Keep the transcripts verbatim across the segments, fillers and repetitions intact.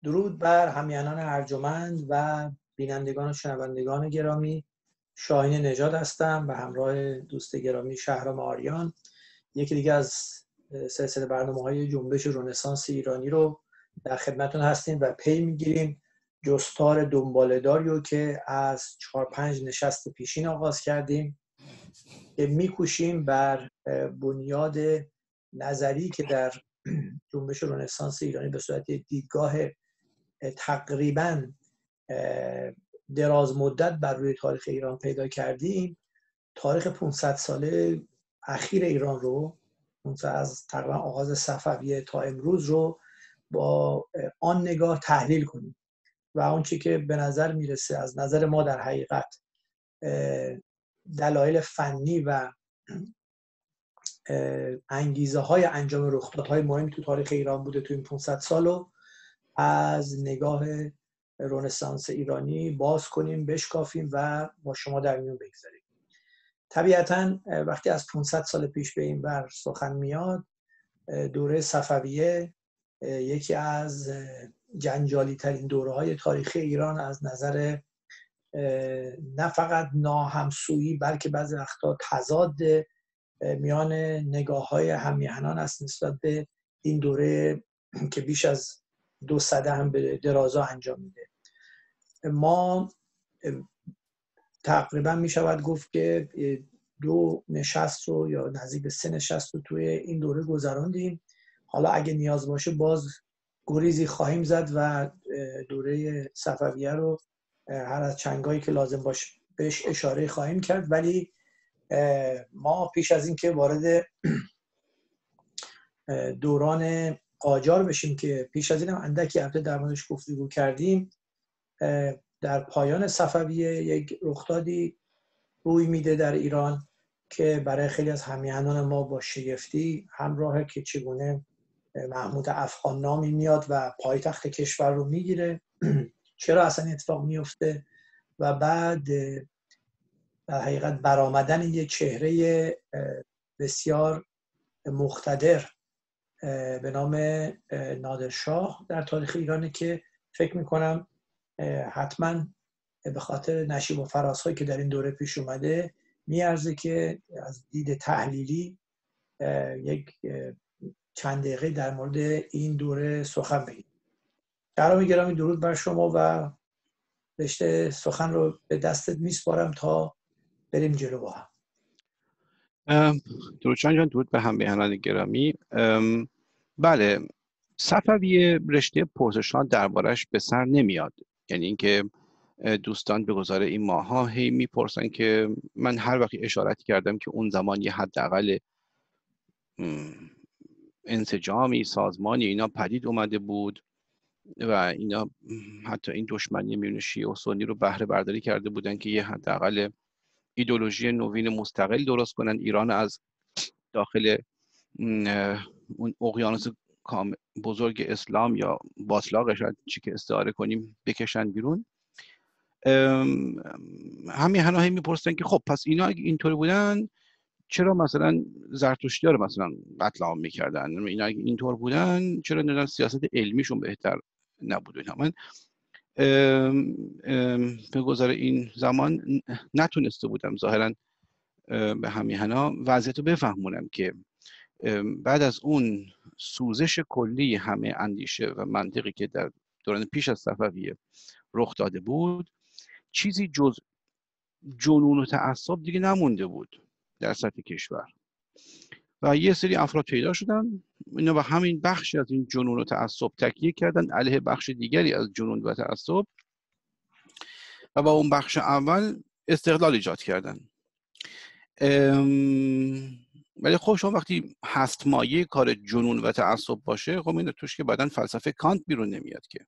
درود بر همیهنان ارجمند و بینندگان و شنوندگان گرامی. شاهین نژاد هستم و همراه دوست گرامی شهرام آریان یکی دیگه از سلسله برنامه‌های جنبش رنسانس ایرانی رو در خدمتتون هستیم و پی میگیریم جستار دنباله‌داری رو که از چهار پنج نشست پیشین آغاز کردیم که میکوشیم بر بنیاد نظری که در جنبش رنسانس ایرانی به صورت دیدگاه تقریباً دراز مدت بر روی تاریخ ایران پیدا کردیم، تاریخ پانصد ساله اخیر ایران رو، از تقریبا آغاز صفویه تا امروز رو با آن نگاه تحلیل کنیم و اون چی که به نظر میرسه از نظر ما در حقیقت دلایل فنی و انگیزه های انجام رخدادهای مهم تو تاریخ ایران بوده تو این پانصد سال رو از نگاه رنسانس ایرانی باز کنیم، بشکافیم و با شما در میون بگذاریم. طبیعتاً وقتی از پانصد سال پیش به این ور سخن میاد، دوره صفویه یکی از جنجالی ترین دوره های تاریخی ایران از نظر نه فقط ناهمسویی بلکه بعضی وقتا تضاد میان نگاه های همیهنان است نسبت به این دوره که بیش از دو سده هم به درازا انجام میده. ما تقریبا می شود گفت که دو نشست رو یا نزدیک به سه نشست رو توی این دوره گذراندیم. حالا اگه نیاز باشه باز گریزی خواهیم زد و دوره صفویه رو هر از چنگایی که لازم باشه بهش اشاره خواهیم کرد، ولی ما پیش از این که وارد دوران قاجار بشیم که پیش از این هم اندکی البته در موردش گفتگو کردیم، در پایان صفویه یک رخدادی روی میده در ایران که برای خیلی از همیهنان ما با شگفتی همراهه که چگونه محمود افغان نامی میاد و پایتخت کشور رو میگیره، چرا اصلا اتفاق میفته و بعد در حقیقت برآمدن یک چهره بسیار مقتدر به نام نادرشاه در تاریخ ایرانه که فکر میکنم حتما به خاطر نشیب و فرازهایی که در این دوره پیش اومده میارزه که از دید تحلیلی یک چند دقیقه در مورد این دوره سخن بگیم. شهرام گرامی درود بر شما و رشته سخن رو به دستت میسپارم تا بریم جلو با هم. درود جان، درود به همیهنان گرامی. بله، صفویه رشته پرسش‌ها دربارش به سر نمیاد، یعنی اینکه دوستان به گذار این ماها هی میپرسن که من هر وقت اشارت کردم که اون زمان یه حداقل انسجامی سازمانی اینا پدید اومده بود و اینا حتی این دشمنی میون شیعه و سنی رو بهره برداری کرده بودن که یه حداقل ایدئولوژی نوین مستقل درست کنن، ایران از داخل اون اقیانوس بزرگ اسلام یا باطلاقش چی که استعاره کنیم بکشن بیرون. همین هنوهی میپرسن که خب پس اینا اگه اینطوری بودن چرا مثلا زرتشتی‌ها رو مثلا قتل عام میکردن؟ اینا اگه اینطور بودن چرا نمیدونم سیاست علمیشون بهتر نبود؟ اینا من به گذار این زمان نتونسته بودم ظاهرا به همیهنا وضعیت رو بفهمونم که بعد از اون سوزش کلی همه اندیشه و منطقی که در دوران پیش از صفویه رخ داده بود، چیزی جز جنون و تعصب دیگه نمونده بود در سطح کشور و یه سری افراد پیدا شدن اینا به همین بخشی از این جنون و تعصب تکیه کردن علیه بخش دیگری از جنون و تعصب و با اون بخش اول استقلال ایجاد کردن. ولی خب شما وقتی هست مایه کار جنون و تعصب باشه، خب این توش که بعدن فلسفه کانت بیرون نمیاد که.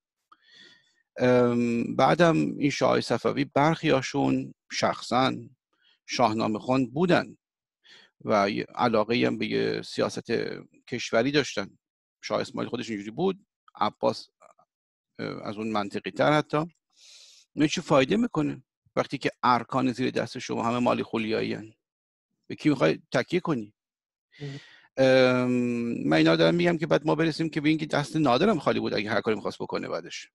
بعدم این شاه‌های صفوی برخیاشون شخصا شاهنامه خوان بودن و علاقه هم به سیاست کشوری داشتن. شاه اسماعیل خودش اینجوری بود، عباس از اون منطقی تر. حتی این چه فایده میکنه وقتی که ارکان زیر دست شما همه مالی خولیایی هن؟ به کی میخوای تکیه کنی؟ من اینا دارم میگم که بعد ما برسیم که به اینکه دست نادرم خالی بود اگه هر کاری میخواست بکنه بعدش.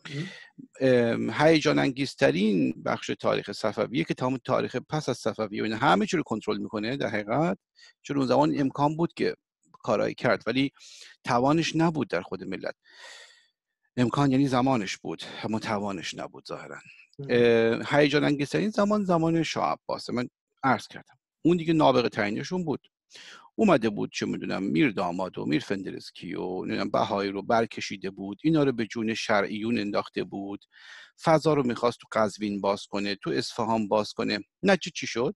هیجان انگیزترین بخش تاریخ صفویه که تمام تاریخ پس از صفویه این همه چی رو کنترل میکنه در حقیقت، چون اون زمان امکان بود که کارایی کرد ولی توانش نبود در خود ملت. امکان یعنی زمانش بود اما توانش نبود ظاهرا. هیجان انگیزترین زمان زمان شاه عباسه. من عرض کردم اون دیگه نابغه ترینشون بود. اومده بود چه میدونم میر داماد و میر فندرسکی و نمیدونم بهایی رو برکشیده بود، اینا رو به جون شرعیون انداخته بود، فضا رو میخواست تو قزوین باز کنه، تو اصفهان باز کنه. نتیجه چی شد؟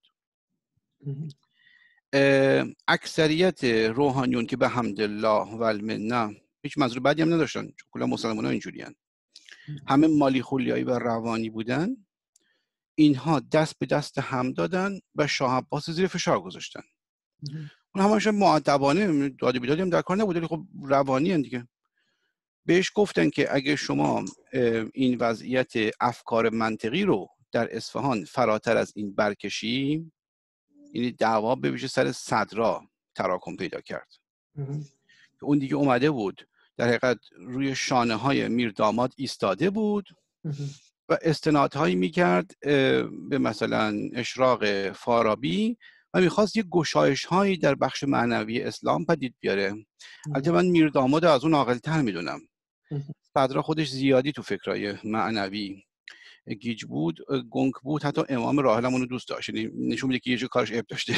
اکثریت روحانیون که به حمدالله و المنه هیچ منظور بدی هم نداشتن، چون کلا مسلمان‌ها اینجوریان، همه مالی خولیایی و روانی بودن، اینها دست به دست هم دادن و شاه عباس زیر فشار گذاشتن. اون همش مؤدبانه داد بیدادی هم در کار نبود، ولی خب روانی ان دیگه. بهش گفتن که اگه شما این وضعیت افکار منطقی رو در اصفهان فراتر از این برکشی، یعنی دعوا ببیشه سر صدرا تراکم پیدا کرد. اون دیگه اومده بود در حقیقت روی شانه های میر داماد ایستاده بود و استنادهایی میکرد به مثلا اشراق فارابی و میخواست یک گشایش هایی در بخش معنوی اسلام پدید بیاره. البته من میر داماد از اون عاقل‌تر میدونم. صدرا خودش زیادی تو فکرای معنوی گیج بود، گنگ بود، حتی امام راحل هم اونو دوست داشت، نشون میده که یه جو کارش عیب داشته.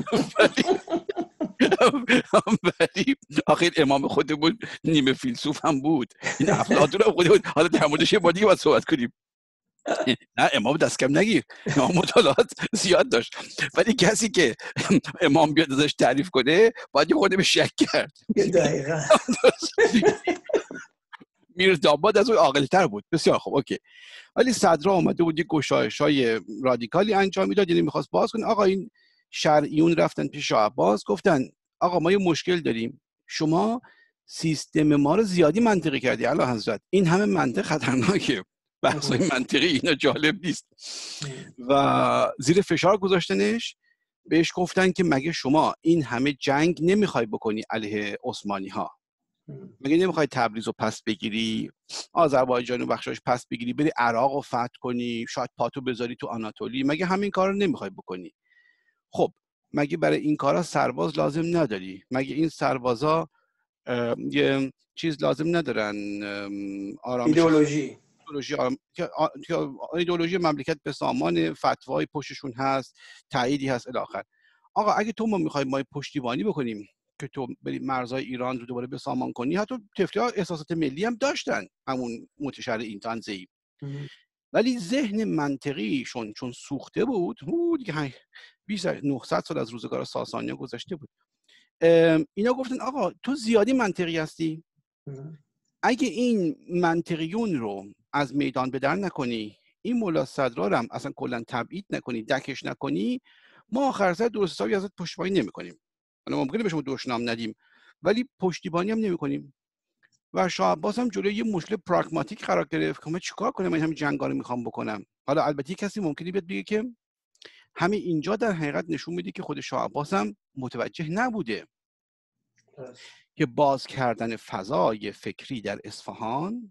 ولی آخر امام خود بود، نیمه فیلسوف هم بود، این افلاطون هم خود بود. حالا در موردش یه بار دیگه باید صحبت کنیم. نه امام دست کم نگیر، امام مطالعات زیاد داشت، ولی کسی که امام بیاد ازش تعریف کنه باید یه خورده به شک کرد. دقیقاً میر داماد از اون عاقل‌تر بود. بسیار خوب، اوکی. ولی صدرا اومده بود یک گشایش‌های رادیکالی انجام میداد، یعنی می‌خواست باز کنه. آقا این شرعیون رفتن پیش شاه عباس گفتن آقا ما یه مشکل داریم، شما سیستم ما رو زیادی منطقی کردی اعلی حضرت، این همه منطق خطرناکه، بحث‌های منطقی اینا جالب نیست. و زیر فشار گذاشتنش. بهش گفتن که مگه شما این همه جنگ نمیخوای بکنی علیه عثمانی ها؟ مگه نمیخوای تبریز رو پس بگیری، آذربایجان و بخشاش پس بگیری، بری عراق رو فتح کنی، شاید پاتو بذاری تو آناتولی؟ مگه همین کار رو نمیخوای بکنی؟ خب مگه برای این کارا سرباز لازم نداری؟ مگه این سربازا یه چیز لازم ندارن؟ آرامش ایدئولوژی ایدئولوژی آرام... ایدئولوژی مملکت به سامان، فتوای پشتشون هست، تاییدی هست الی آخر. آقا اگه تو ما میخوایم ما پشتیبانی بکنیم که تو بری مرزهای ایران رو دوباره به سامان کنی، حتی طفلی‌ها احساسات ملی هم داشتن، همون متشر این تنزهی، ولی ذهن منطقیشون چون سوخته بود، بود دیگه بیش از نهصد سال از روزگار ساسانی‌ها گذشته بود، اینا گفتن آقا تو زیادی منطقی هستی، اگه این منطقیون رو از میدان به در نکنی، این ملا صدرا رو هم اصلا کلا تبعید نکنی، دکش نکنی، ما آخر سر درست حسابی ازت پشتیبانی نمی‌کنیم. حالا ممکنه به شما دشنام ندیم ولی پشتیبانی هم نمی‌کنیم. و شاه عباس هم جلوی یه مشکل پراگماتیک قرار گرفت که من چیکار کنم، من همین جنگا رو می‌خوام بکنم. حالا البته کسی ممکنه بیاد بگه که همین اینجا در حقیقت نشون میده که خود شاه عباس هم متوجه نبوده که باز کردن فضای فکری در اصفهان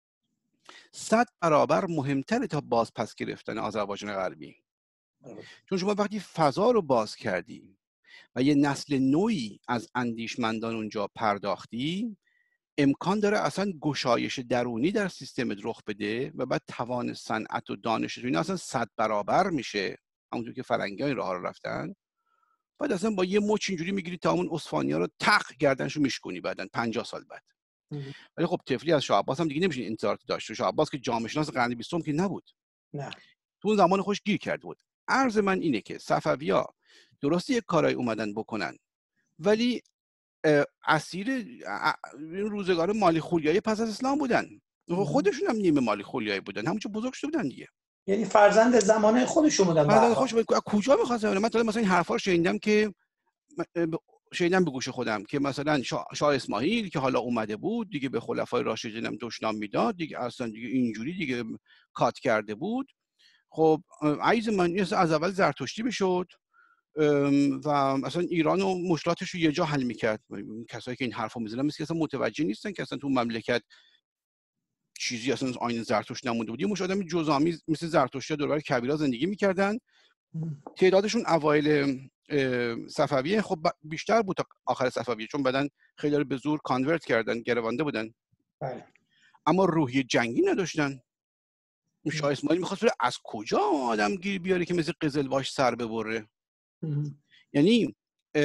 صد برابر مهمتره تا باز پس گرفتن آذربایجان غربی. چون شما وقتی فضا رو باز کردی و یه نسل نوعی از اندیشمندان اونجا پرداختی، امکان داره اصلا گشایش درونی در سیستمت رخ بده و بعد توان صنعت و دانش تو اینا اصلا صد برابر میشه، همونطور که فرنگی‌ها این راه رو رفتن. بعد اصلا با یه مچ اینجوری میگیری تا همون اصفهانی‌ها رو تق گردنشو میشکنی بعدن پنجاه سال بعد. ولی خب طفلی از شاه عباس هم دیگه نمیشه انتظار داشت. شاه عباس که جامعه شناس قرن بیستم که نبود، نه تو اون زمان خوش گیر کرده بود. عرض من اینه که صفوی‌ها درسته یک کارای اومدن بکنن، ولی اسیر این روزگار مالی خولیایی پس از اسلام بودن، خودشون هم نیمه مالی خولیایی بودن، همونجا بزرگ شده بودن دیگه، یعنی فرزند زمانه خودشون بودن. فرزند خودشون بودن. کجا می‌خواستن؟ من مثلا این حرفا رو شنیدم که شنیدم به گوش خودم که مثلا شاه, شاه اسماعیل که حالا اومده بود دیگه به خلفای راشدین هم دشنام میداد دیگه، اصلا دیگه اینجوری دیگه کات کرده بود. خب عیز من از اول زرتشتی بشد، و اصلا ایران و مشکلاتش رو یه جا حل میکرد. کسایی که این حرفو میزنن مثل که اصلا متوجه نیستن که اصلا تو مملکت چیزی اصلا از آیین زرتشت نمونده بود. یه مش آدم جزامی مثل زرتشتی دور و بر کبیرا زندگی میکردن. تعدادشون اوایل صفویه خب بیشتر بود تا آخر صفویه، چون بعدن خیلی رو به زور کانورت کردن، گروانده بودن. بله. اما روحیه جنگی نداشتن. شاه اسماعیل میخواست بره از کجا آدم گیر بیاره که مثل قزلباش سر ببره. یعنی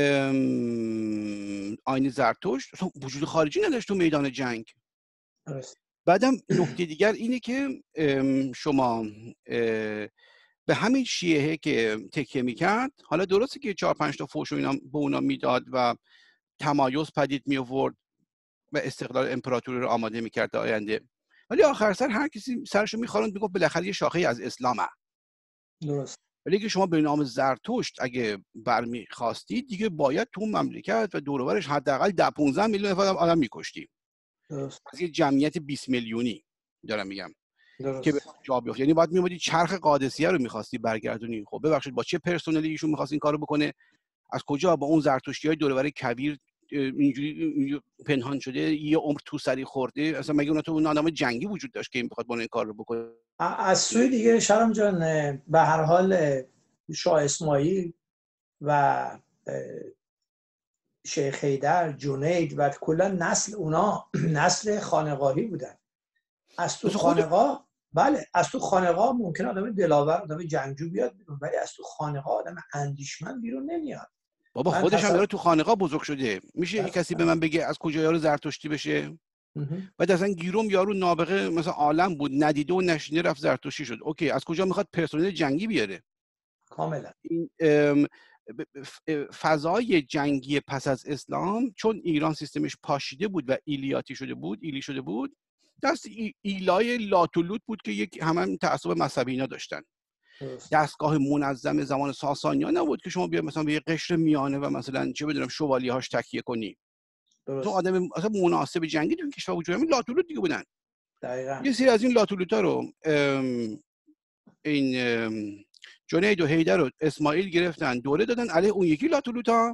آیین زرتشت وجود خارجی نداشت تو میدان جنگ. بعدم نکته دیگر اینه که شما به همین شیعه که تکیه میکرد، حالا درسته که چهار پنج تا فوش و اینا به اونا میداد و تمایز پدید می آورد و استقلال امپراتوری رو آماده میکرد تا آینده، ولی آخر سر هر کسی سرشو میخواروند میگفت بالاخره یه شاخه از اسلامه. درست. ولی که شما به نام زرتشت اگه برمیخواستید دیگه باید تو مملکت و دور و برش حداقل ده پانزده میلیون نفر آدم میکشتید. درست. از یه جمعیت بیست میلیونی دارم میگم. درست. که به جا بیفته. یعنی باید میومدی چرخ قادسیه رو میخواستی برگردونی. خب ببخشید با چه پرسنلی ایشون میخواست این کارو بکنه؟ از کجا با اون زرتشتیای دور و بر کبیر اینجوری پنهان شده یه عمر تو سری خورده؟ اصلا مگه اون تو اون آدم جنگی وجود داشت که این بخواد این کار رو بکنه؟ از سوی دیگه شرم جان، به هر حال شاه اسماعیل و شیخ حیدر، جنید و کلا نسل اونا نسل خانقاهی بودن. از تو خانقاه، بله از تو خانقاه ممکن آدم دلاور، آدم جنگجو بیاد بیرون، ولی از تو خانقاه آدم اندیشمند بیرون نمیاد. بابا خودش هم داره تو خانقاه بزرگ شده. میشه یه کسی به من بگه از کجا یارو زرتشتی بشه؟ بعد اصلا گیروم یارو نابغه مثلا عالم بود، ندیده و نشینه رفت زرتشتی شد. اوکی، از کجا میخواد پرسنل جنگی بیاره؟ کاملا. این فضای جنگی پس از اسلام، چون ایران سیستمش پاشیده بود و ایلیاتی شده بود، ایلی شده بود، دست ایلای لاتولوت بود که یک همه تعصب مذهبی اینا داشتن. دستگاه منظم زمان ساسانیان نبود که شما بیا مثلا به یه قشر میانه و مثلا چه بدونم شوالیه هاش تکیه کنی. تو آدم اصلا مناسب جنگی تو کشور وجود همین لاتولوت دیگه بودن. دقیقاً. یه سری از این لاتولوتا رو این جنید و حیدر و اسماعیل گرفتن دوره دادن علیه اون یکی لاتولوتا.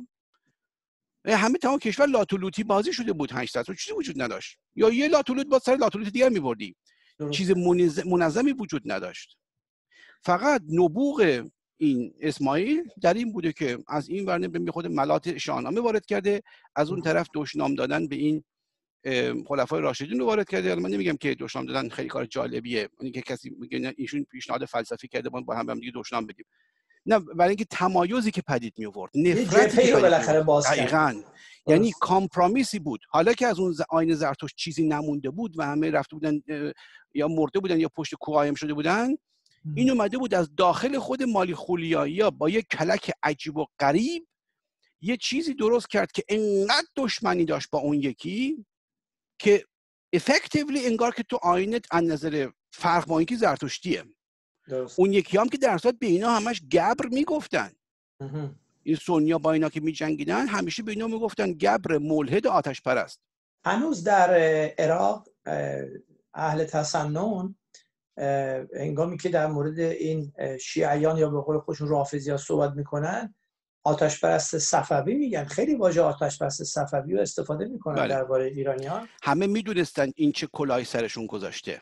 همه تمام کشور لاتولوتی بازی شده بود. هشتصد تا چیزی وجود نداشت، یا یه لاتولوت با سر لاتولوت دیگر می‌بردی. چیز منظمی وجود نداشت. فقط نبوغ این اسماعیل در این بوده که از این ور به خود ملات شاهنامه وارد کرده، از اون طرف دشنام دادن به این خلفای راشدین رو وارد کرده. من نمیگم که دشنام دادن خیلی کار جالبیه، اون که کسی میگه ایشون پیشنهاد فلسفی کرده ما با هم هم دیگه دشنام بدیم، نه، برای اینکه تمایزی که پدید می آورد، نفرتی که بالاخره باز دقیقاً، یعنی کامپرومیسی بود. حالا که از اون آیین زرتشت چیزی نمونده بود و همه رفته بودن یا مرده بودن یا پشت کوه قایم شده بودن، این اومده بود از داخل خود مالی خولیایی‌ها با یک کلک عجیب و غریب یه چیزی درست کرد که انقدر دشمنی داشت با اون یکی که افکتیولی انگار که تو آینت از نظر فرق با اینکه زرتشتیه. درست. اون یکی هم که در اصل به اینا همش گبر میگفتن. این سنیا با اینا که میجنگیدن همیشه به اینا میگفتن گبر، ملحد، آتش پرست. هنوز در عراق اهل تسنن هنگامی که در مورد این شیعیان یا به قول خودشون رافضی‌ها صحبت میکنن، آتش پرست صفوی میگن. خیلی واژه آتش پرست صفوی رو استفاده میکنن. بله. درباره ایرانیان همه میدونستن این چه کلاهی سرشون گذاشته،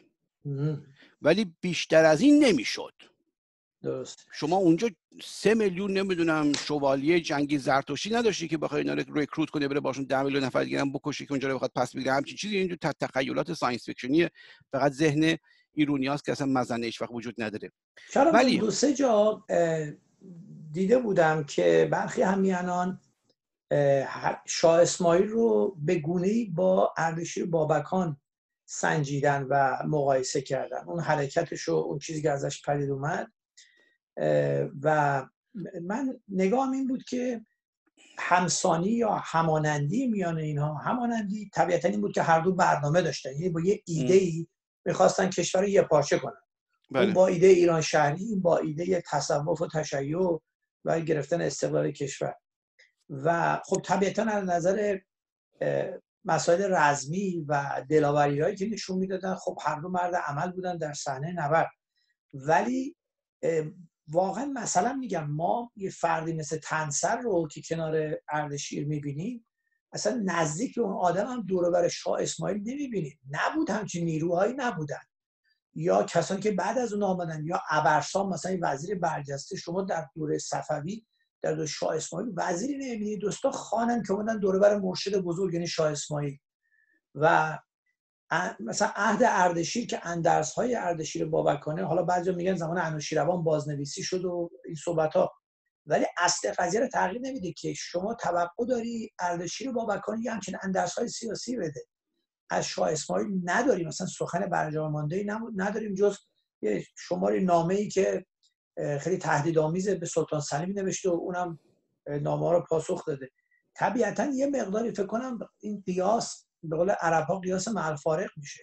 ولی بیشتر از این نمیشد. درست. شما اونجا سه میلیون نمیدونم شوالیه جنگی زرتشتی نداشتی که بخوای اینا رو ریکروت کنه بره باشون ده میلیون نفر دیگه هم بکشه که اونجا رو بخواد پس بگیره. همچین چیزی اینجور تخیلات ساینس فیکشنیه، فقط ذهن ایرونیاست که اصلا مزنه هیچ وقت وجود نداره. ولی دو سه جا دیده بودم که برخی همیهنان شاه اسماعیل رو به گونه‌ای با اردشیر بابکان سنجیدن و مقایسه کردن. اون حرکتش و اون چیزی که ازش پدید اومد و من نگاهم این بود که همسانی یا همانندی میان اینها، همانندی طبیعتا این بود که هر دو برنامه داشتن، یعنی با یه ایده‌ای میخواستن کشور رو یه پارچه کنن. بله. اون با ایده ایران شهری، این با ایده تصوف و تشیع و گرفتن استقلال کشور. و خب طبیعتا از نظر مسائل رزمی و دلاوری‌هایی که نشون میدادن، خب هر دو مرد عمل بودن در صحنه نبرد. ولی واقعا مثلا میگم ما یه فردی مثل تنسر رو که کنار اردشیر میبینیم، اصلا نزدیک به اون آدم هم دور و بر شاه اسماعیل نمیبینیم، نبود، همچین نیروهایی نبودن. یا کسانی که بعد از اون آمدن، یا ابرسام مثلا وزیر برجسته، شما در دوره صفوی در دوره شاه اسماعیل وزیری نمیبینید، دوستا خانن که اومدن دور و بر مرشد بزرگ یعنی شاه اسماعیل. و مثلا عهد اردشیر که اندرس های اردشیر بابکانه، حالا بعضیا میگن زمان انوشیروان بازنویسی شد و این صحبت ها، ولی اصل قضیه رو تغییر نمیده که شما توقع داری اردشیر بابکانه یه همچین اندرس های سیاسی بده. از شاه اسماعیل نداریم، مثلا سخن برجام مانده نداریم جز یه شماری نامه‌ای که خیلی تهدیدآمیز به سلطان سلیم نوشته و اونم نامه ها رو پاسخ داده. طبیعتا یه مقداری فکر کنم این قیاس به قول عرب‌ها قیاس مع الفارق میشه.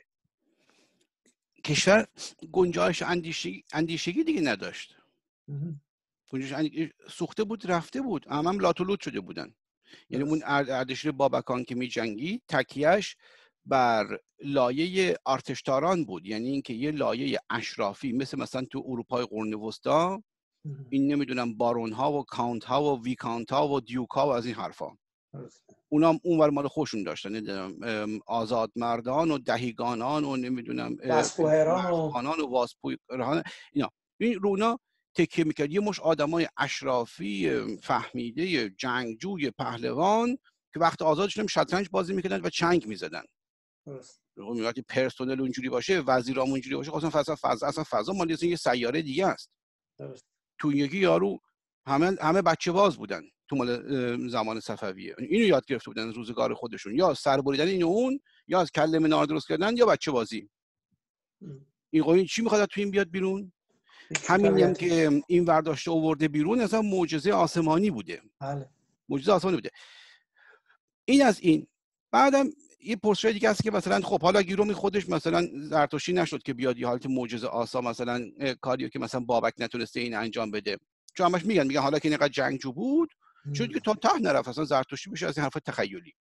کشور گنجایش اندیشگی اندیشگی دیگه نداشت. گنجایش اندیشگی سوخته بود، رفته بود، هم هم لات و لوت شده بودن. یعنی اون اردشیر بابکان که می جنگید تکیهش بر لایه ارتشداران بود، یعنی اینکه یه لایه اشرافی مثل مثلا تو اروپای قرون وسطا این نمیدونم بارون ها و کانت ها و ویکانت ها و دیوک ها و از این حرفا، اونام اونور مال خوشون داشتن، نمیدونم آزاد مردان و دهیگانان و نمیدونم واسپوهران و واسپوهران اینا، این رونا تکیه میکرد یه مش آدمای اشرافی فهمیده جنگجوی پهلوان که وقت آزادش هم شطرنج بازی میکردن و چنگ میزدن. وقتی پرسونل اونجوری باشه، وزیرام اونجوری باشه، اصلا فضا فضا اصلا فضا مالی یه سیاره دیگه است. تو یکی یارو همه همه بچه باز بودن تو مال زمان صفویه، اینو یاد گرفته بودن روزگار خودشون، یا سر بریدن این و اون، یا از کله منار درست کردن، یا بچه بازی. این قوی چی میخواد تو این بیاد بیرون؟ همین هم که این ورداشته آورده بیرون اصلا معجزه آسمانی بوده. بله. معجزه آسمانی بوده. این از این. بعدم یه پرسش دیگه هست که مثلا خب حالا گیرومی خودش مثلا زرتشتی نشد که بیاد یه حالت معجزه آسا مثلا کاریو که مثلا بابک نتونسته این انجام بده، چون همش میگن میگن حالا که اینقدر جنگجو بود چون که تا ته نرفت اصلا زرتشتی بشه از این حرف تخیلی.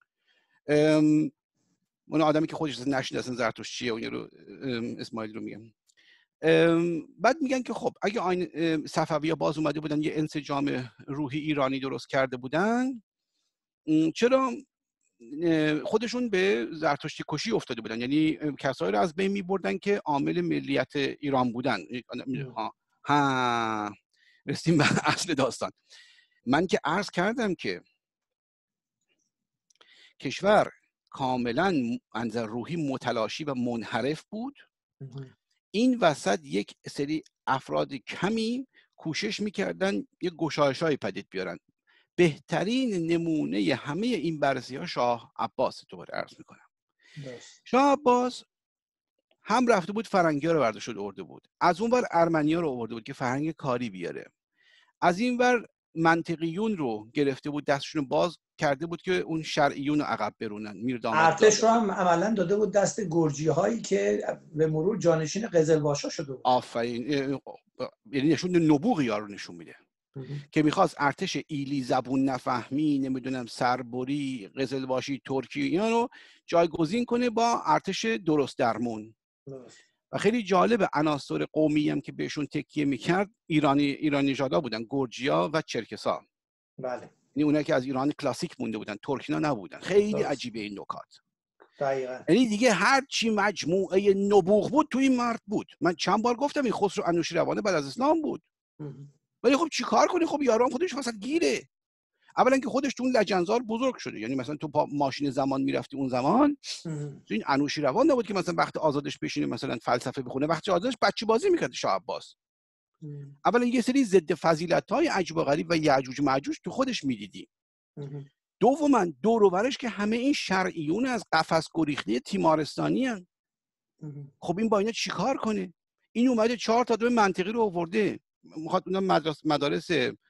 اون آدمی که خودش نشناسه اصلا زرتشتیه اون رو اسماعیل رو میگم. بعد میگن که خب اگه آین صفوی‌ها باز اومده بودن یه انسجام روحی ایرانی درست کرده بودن، چرا خودشون به زرتشتی کشی افتاده بودن، یعنی کسایی رو از بین میبردن که عامل ملیت ایران بودن. ها ها رسیدیم به اصل داستان. من که عرض کردم که کشور کاملا از روحی متلاشی و منحرف بود، این وسط یک سری افراد کمی کوشش میکردن یه گشایش‌های پدید بیارن. بهترین نمونه همه این بررسی ها شاه عباس دوباره عرض میکنم. شاه عباس هم رفته بود فرنگی ها رو برداشت آورده بود، از اون ور ارمنی ها رو آورده بود که فرهنگ کاری بیاره، از این ور منطقیون رو گرفته بود دستشون باز کرده بود که اون شرعیون رو عقب برونن. میرداماد ارتش رو هم عملا داده بود دست گرجی هایی که به مرور جانشین قزلباشا شده بود. آفرین، یعنی نشون نبوغ یارو نشون میده که میخواست ارتش ایلی زبون نفهمی نمیدونم سربری قزلباشی ترکی اینا رو جایگزین کنه با ارتش درست درمون. و خیلی جالب عناصر قومی هم که بهشون تکیه میکرد ایرانی ایرانی ژادا بودن، گرجیا و چرکسا. بله. یعنی اونایی که از ایران کلاسیک مونده بودن، ترکینا نبودن. خیلی درست. عجیبه این نکات. دقیقاً. یعنی دیگه هر چی مجموعه نبوغ بود تو این مرد بود. من چند بار گفتم این خسرو انوشیروان بعد از اسلام بود. ولی خب چیکار کنی؟ خب یاران خودش واسه گیره. اولا که خودش تو اون لجنزار بزرگ شده، یعنی مثلا تو پا ماشین زمان میرفتی اون زمان، تو این انوشیروان نبود که مثلا وقت آزادش بشینه مثلا فلسفه بخونه، وقت آزادش بچه بازی میکرد شاه عباس. اولا یه سری ضد فضیلت‌های عجیب و غریب و یعجوج ماجوج تو خودش میدیدی. دوما دور و برش که همه این شرعیون از قفس گریخته تیمارستانی هن. خب این با اینا چیکار کنه؟ این اومده چهار تا دو منطقی رو آورده، میخواد اونا مدرسه مدارس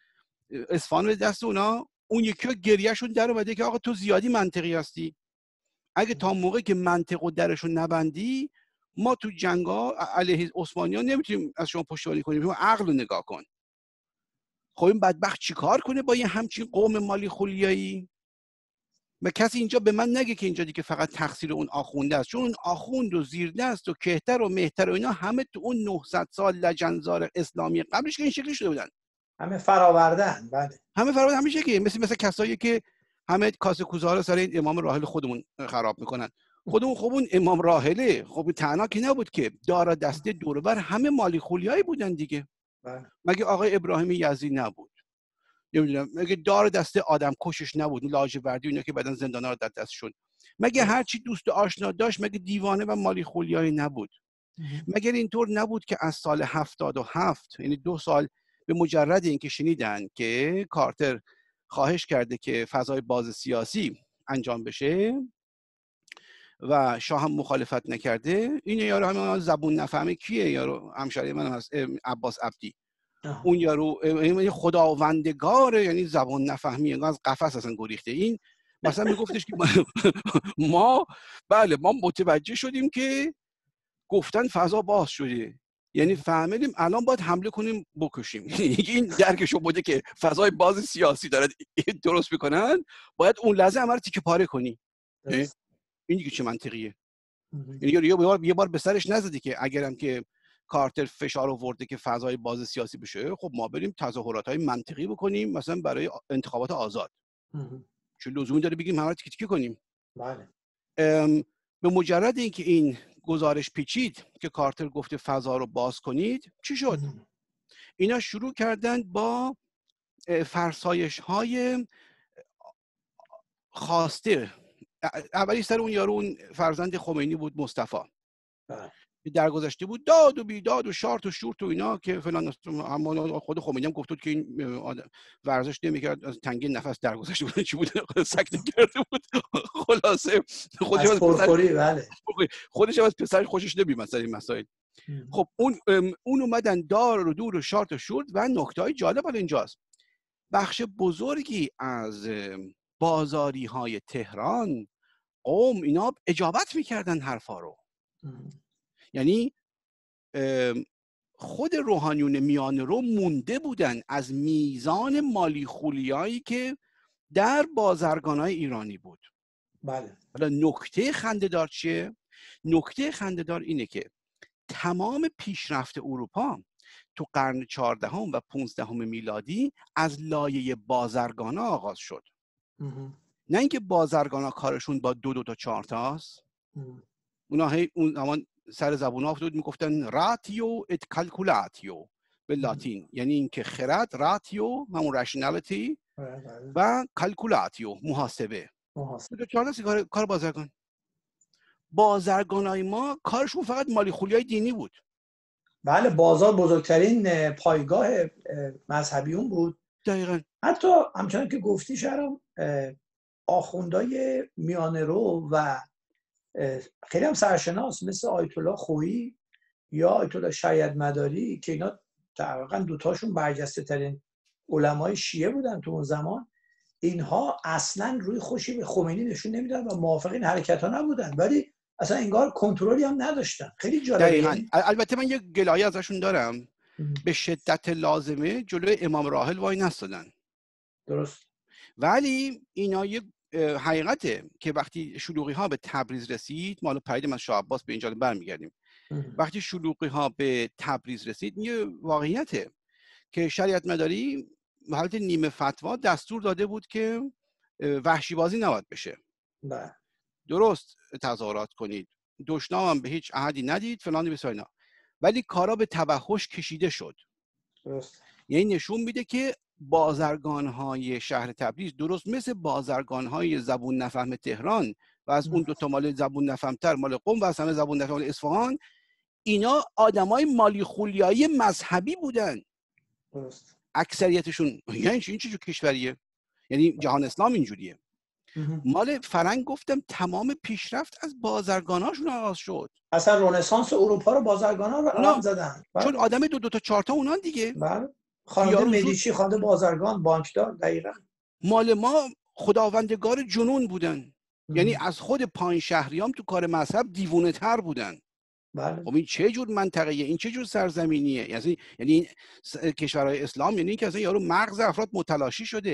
اصفهان به دست اونا، اون یکی ها گریهشون در اومده که آقا تو زیادی منطقی هستی، اگه تا موقعی که منطق و درشون نبندی ما تو جنگا علیه عثمانی ها نمیتونیم از شما پشتیبانی کنیم، عقل رو نگاه کن. خب این بدبخت چیکار کنه با یه همچین قوم مالی خولیایی؟ و کسی اینجا به من نگه که اینجا دیگه فقط تقصیر اون آخونده است، چون اون آخوند و زیردست و کهتر و مهتر و اینا همه تو اون نهصد سال لجنزار اسلامی قبلش که این شکلی شده بودن، همه فراوردن. بله همه فراورد همه شکلی، مثل مثل کسایی که همه کاسه کوزه ها رو سر این امام راحل خودمون خراب میکنن. خودمون خب اون امام راحله خب تنها که نبود که، دارا دسته دور و بر همه مالی خولیایی بودن دیگه. بله. مگه آقای ابراهیم یزدی نبود؟ نمیدونم مگه دار دسته آدم کشش نبود؟ لاجوردی اینا که بعدن زندانا رو در دست شد. مگه هر چی دوست آشنا داشت مگه دیوانه و مالی خولیایی نبود؟ مگر اینطور نبود که از سال هفتاد و هفت، یعنی دو سال به مجرد اینکه شنیدن که کارتر خواهش کرده که فضای باز سیاسی انجام بشه و شاه هم مخالفت نکرده، این یارو همین زبون نفهمه کیه، یارو همشهری من هست، عباس عبدی. اون یارو خداوندگاره، یعنی زبان نفهمی، از قفس اصلا گریخته. این مثلا میگفتش که ما بله ما متوجه شدیم که گفتن فضا باز شده، یعنی فهمیدیم الان باید حمله کنیم بکشیم. این درکشو بوده که فضای باز سیاسی دارد درست میکنن، باید اون لحظه همه رو تیکه پاره کنی. این دیگه چه منطقیه؟ یعنی یه بار یه بار به سرش نزدی که اگرم که کارتر فشار آورده که فضای باز سیاسی بشه، خب ما بریم تظاهرات‌های منطقی بکنیم مثلا برای انتخابات آزاد. چه لزومی داره بگیم همه رو تیکه تیکه کنیم؟ بله. به مجرد اینکه این گزارش پیچید که کارتر گفته فضا رو باز کنید، چی شد؟ اینا شروع کردن با فرسایش‌های خواسته. اولی سر اون یارو اون فرزند خمینی بود، مصطفی. بله. در گذشته بود داد و بیداد و شارت و شورت و اینا که فلان، اما خود خمینی هم گفت بود که این ورزش نمی‌کرد، از تنگی نفس در گذشته بود، چی بود سکته کرده بود. خلاصه خودش از پرخوری بله خودش از پسرش خوشش نمیاد مثلا این مسائل. خب اون اون اومدن دار و دور و شارت و شورت. و نکته‌های جالب اینجاست، بخش بزرگی از بازاری های تهران، قم، اینا اجابت میکردن حرفا رو. یعنی خود روحانیون میانه رو مونده بودن از میزان مالی خولیایی که در بازرگانای ایرانی بود. بله. حالا نکته خنده‌دار چیه؟ نکته خنده‌دار اینه که تمام پیشرفت اروپا تو قرن چهاردهم و پانزدهم میلادی از لایه بازرگانا آغاز شد. نه اینکه بازرگانا کارشون با دو دو تا چهار تاست. اونا هی اون زمان سر زبون افتاد میگفتن راتیو ات کالکولاتیو به لاتین، یعنی اینکه خرد، راتیو همون رشنالیتی و کالکولاتیو محاسبه. دو تا چهار تا کار کار بازرگان. بازرگانای ما کارشون فقط مالی خولیای دینی بود. بله، بازار بزرگترین پایگاه مذهبیون بود. دقیقاً. حتی همچنان که گفتی شهرام، آخوندهای میانه رو و خیلی هم سرشناس مثل آیت الله خویی یا آیت الله شیاد مداری که اینا تقریبا دوتاشون برجسته ترین علمای شیعه بودن تو اون زمان، اینها اصلا روی خوشی به خمینی نشون نمیدن و موافق این حرکت ها نبودن، ولی اصلا انگار کنترلی هم نداشتن. خیلی جالبه. البته من یه گلایه ازشون دارم، به شدت لازمه جلوی امام راحل وای نستادن. درست. ولی اینا یه حقیقته که وقتی شلوغی ها به تبریز رسید، ما الان پریدیم از شاه عباس به اینجا برمیگردیم، وقتی شلوغی ها به تبریز رسید، یه واقعیته که شریعت مداری به حالت نیمه فتوا دستور داده بود که وحشی بازی نباید بشه. بله. درست تظاهرات کنید، دشنام هم به هیچ احدی ندید، فلان بسار اینا. ولی کارا به توحش کشیده شد. درست. یعنی نشون میده که بازرگان‌های شهر تبریز درست مثل بازرگان‌های زبون نفهم تهران و از اون دو تا مال زبون نفهمتر مال قم و از همه زبون نفهم مال اصفهان، اینا آدمای مالی خولیایی مذهبی بودن. درست. اکثریتشون. یعنی این چه جور کشوریه؟ یعنی جهان اسلام اینجوریه. مال فرنگ گفتم تمام پیشرفت از بازرگاناشون آغاز شد. اصلا رنسانس اروپا رو بازرگانا رو رقم زدن. چون آدم دو دو تا چهار تا اونان دیگه. بله. خانواده مدیچی، خانواده بازرگان، بانکدار. دقیقاً. مال ما خداوندگار جنون بودن. یعنی از خود پایین شهریام تو کار مذهب دیوونه تر بودن. بله. خب این چه جور منطقه‌ایه؟ این چه جور سرزمینیه؟ یعنی یعنی این کشورهای اسلام، یعنی اینکه اصلا یارو مغز افراد متلاشی شده.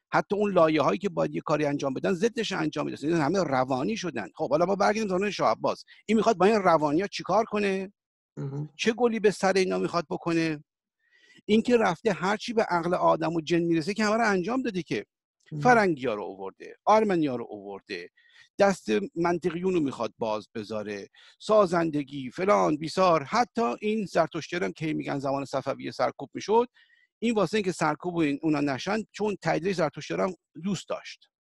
حتی اون لایه هایی که باید یه کاری انجام بدن ضدش انجام میدن، این همه روانی شدن. خب حالا ما برگردیم زمان شاه عباس، این میخواد با این روانی ها چیکار کنه؟ چه گلی به سر اینا میخواد بکنه؟ این که رفته هرچی به عقل آدم و جن میرسه که همه رو انجام داده، که فرنگی ها رو آورده، آرمنی ها رو آورده، دست منطقیون رو میخواد باز بذاره، سازندگی فلان بیسار. حتی این زرتشتیان هم که میگن زمان صفویه سرکوب میشد، این واسه اینکه سرکوب این اونا نشن، چون تجلیل زرتشتیان هم دوست داشت.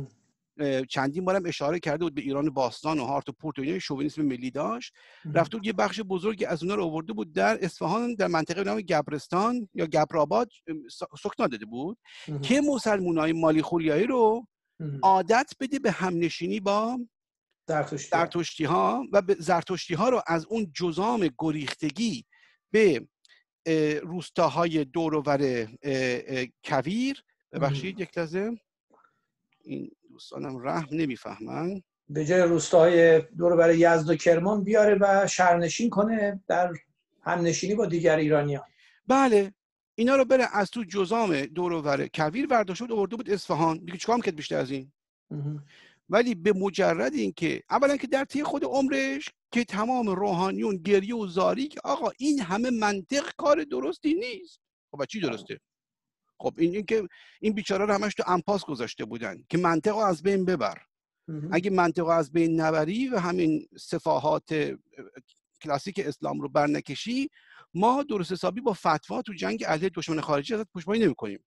چندین بارم اشاره کرده بود به ایران باستان و هارت و پورت و اینا، شوونیسم ملی داشت. رفته بود یه بخش بزرگی از اونها رو آورده بود در اصفهان، در منطقه نام گبرستان یا گبرآباد سکنا داده بود که مسلمانای مالی خولیایی رو عادت بده به همنشینی با زرتشتی ها و به زرتشتی ها رو از اون جذام گریختگی به روستاهای دور و بر کویر. ببخشید یک لحظه، این دوستانم رحم نمیفهمن، به جای روستاهای دور و بر یزد و کرمان بیاره و شهرنشین کنه در همنشینی با دیگر ایرانیان. بله، اینا رو بره از تو جذام دور و بر کویر برداشت بود آورده بود اصفهان. دیگه چیکار می‌کرد بیشتر از این؟ ولی به مجرد اینکه اولا که در طی خود عمرش که تمام روحانیون گریه و زاری که آقا این همه منطق کار درستی نیست. خب چی درسته؟ خب این این که این بیچاره رو همش تو امپاس گذاشته بودن که منطق رو از بین ببر. اگه منطق رو از بین نبری و همین صفاحات کلاسیک اسلام رو برنکشی، ما درست حسابی با فتوا تو جنگ علیه دشمن خارجی ازت پشتیبانی نمی‌کنیم.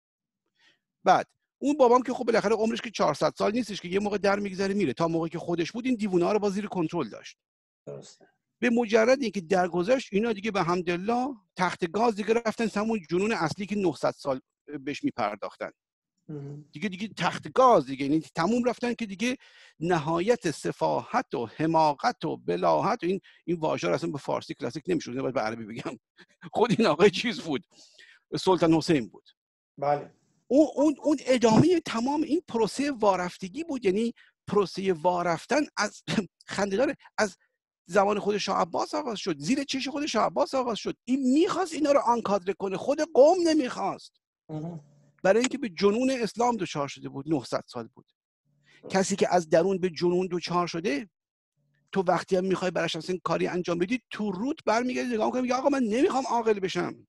بعد اون بابام که خب بالاخره عمرش که چهارصد سال نیستش که یه موقع در میگذره میره، تا موقعی که خودش بود این دیوونه ها رو با زیر کنترل داشت. درسته. به مجرد اینکه درگذشت اینا دیگه به حمدالله تخت گاز دیگه رفتن همون جنون اصلی که نهصد سال بهش میپرداختن. دیگه دیگه تخت گاز دیگه، یعنی تموم رفتن که دیگه نهایت سفاهت و حماقت و بلاهت و این این واژه اصلا به فارسی کلاسیک نمیشه، باید به عربی بگم. خود این آقای چیز بود، سلطان حسین بود. بله. اون اون اون ادامه تمام این پروسه وارفتگی بود. یعنی پروسه وارفتن از خنده‌دار از زمان خود شاه عباس آغاز شد، زیر چش خود شاه عباس آغاز شد. این میخواست اینا رو آنکادر کنه، خود قوم نمیخواست، برای اینکه به جنون اسلام دچار شده بود. نهصد سال بود. کسی که از درون به جنون دچار شده، تو وقتی هم میخوای براش اصلا کاری انجام بدی، تو روت برمیگردی نگاه میکنی میگه آقا من نمیخوام عاقل بشم.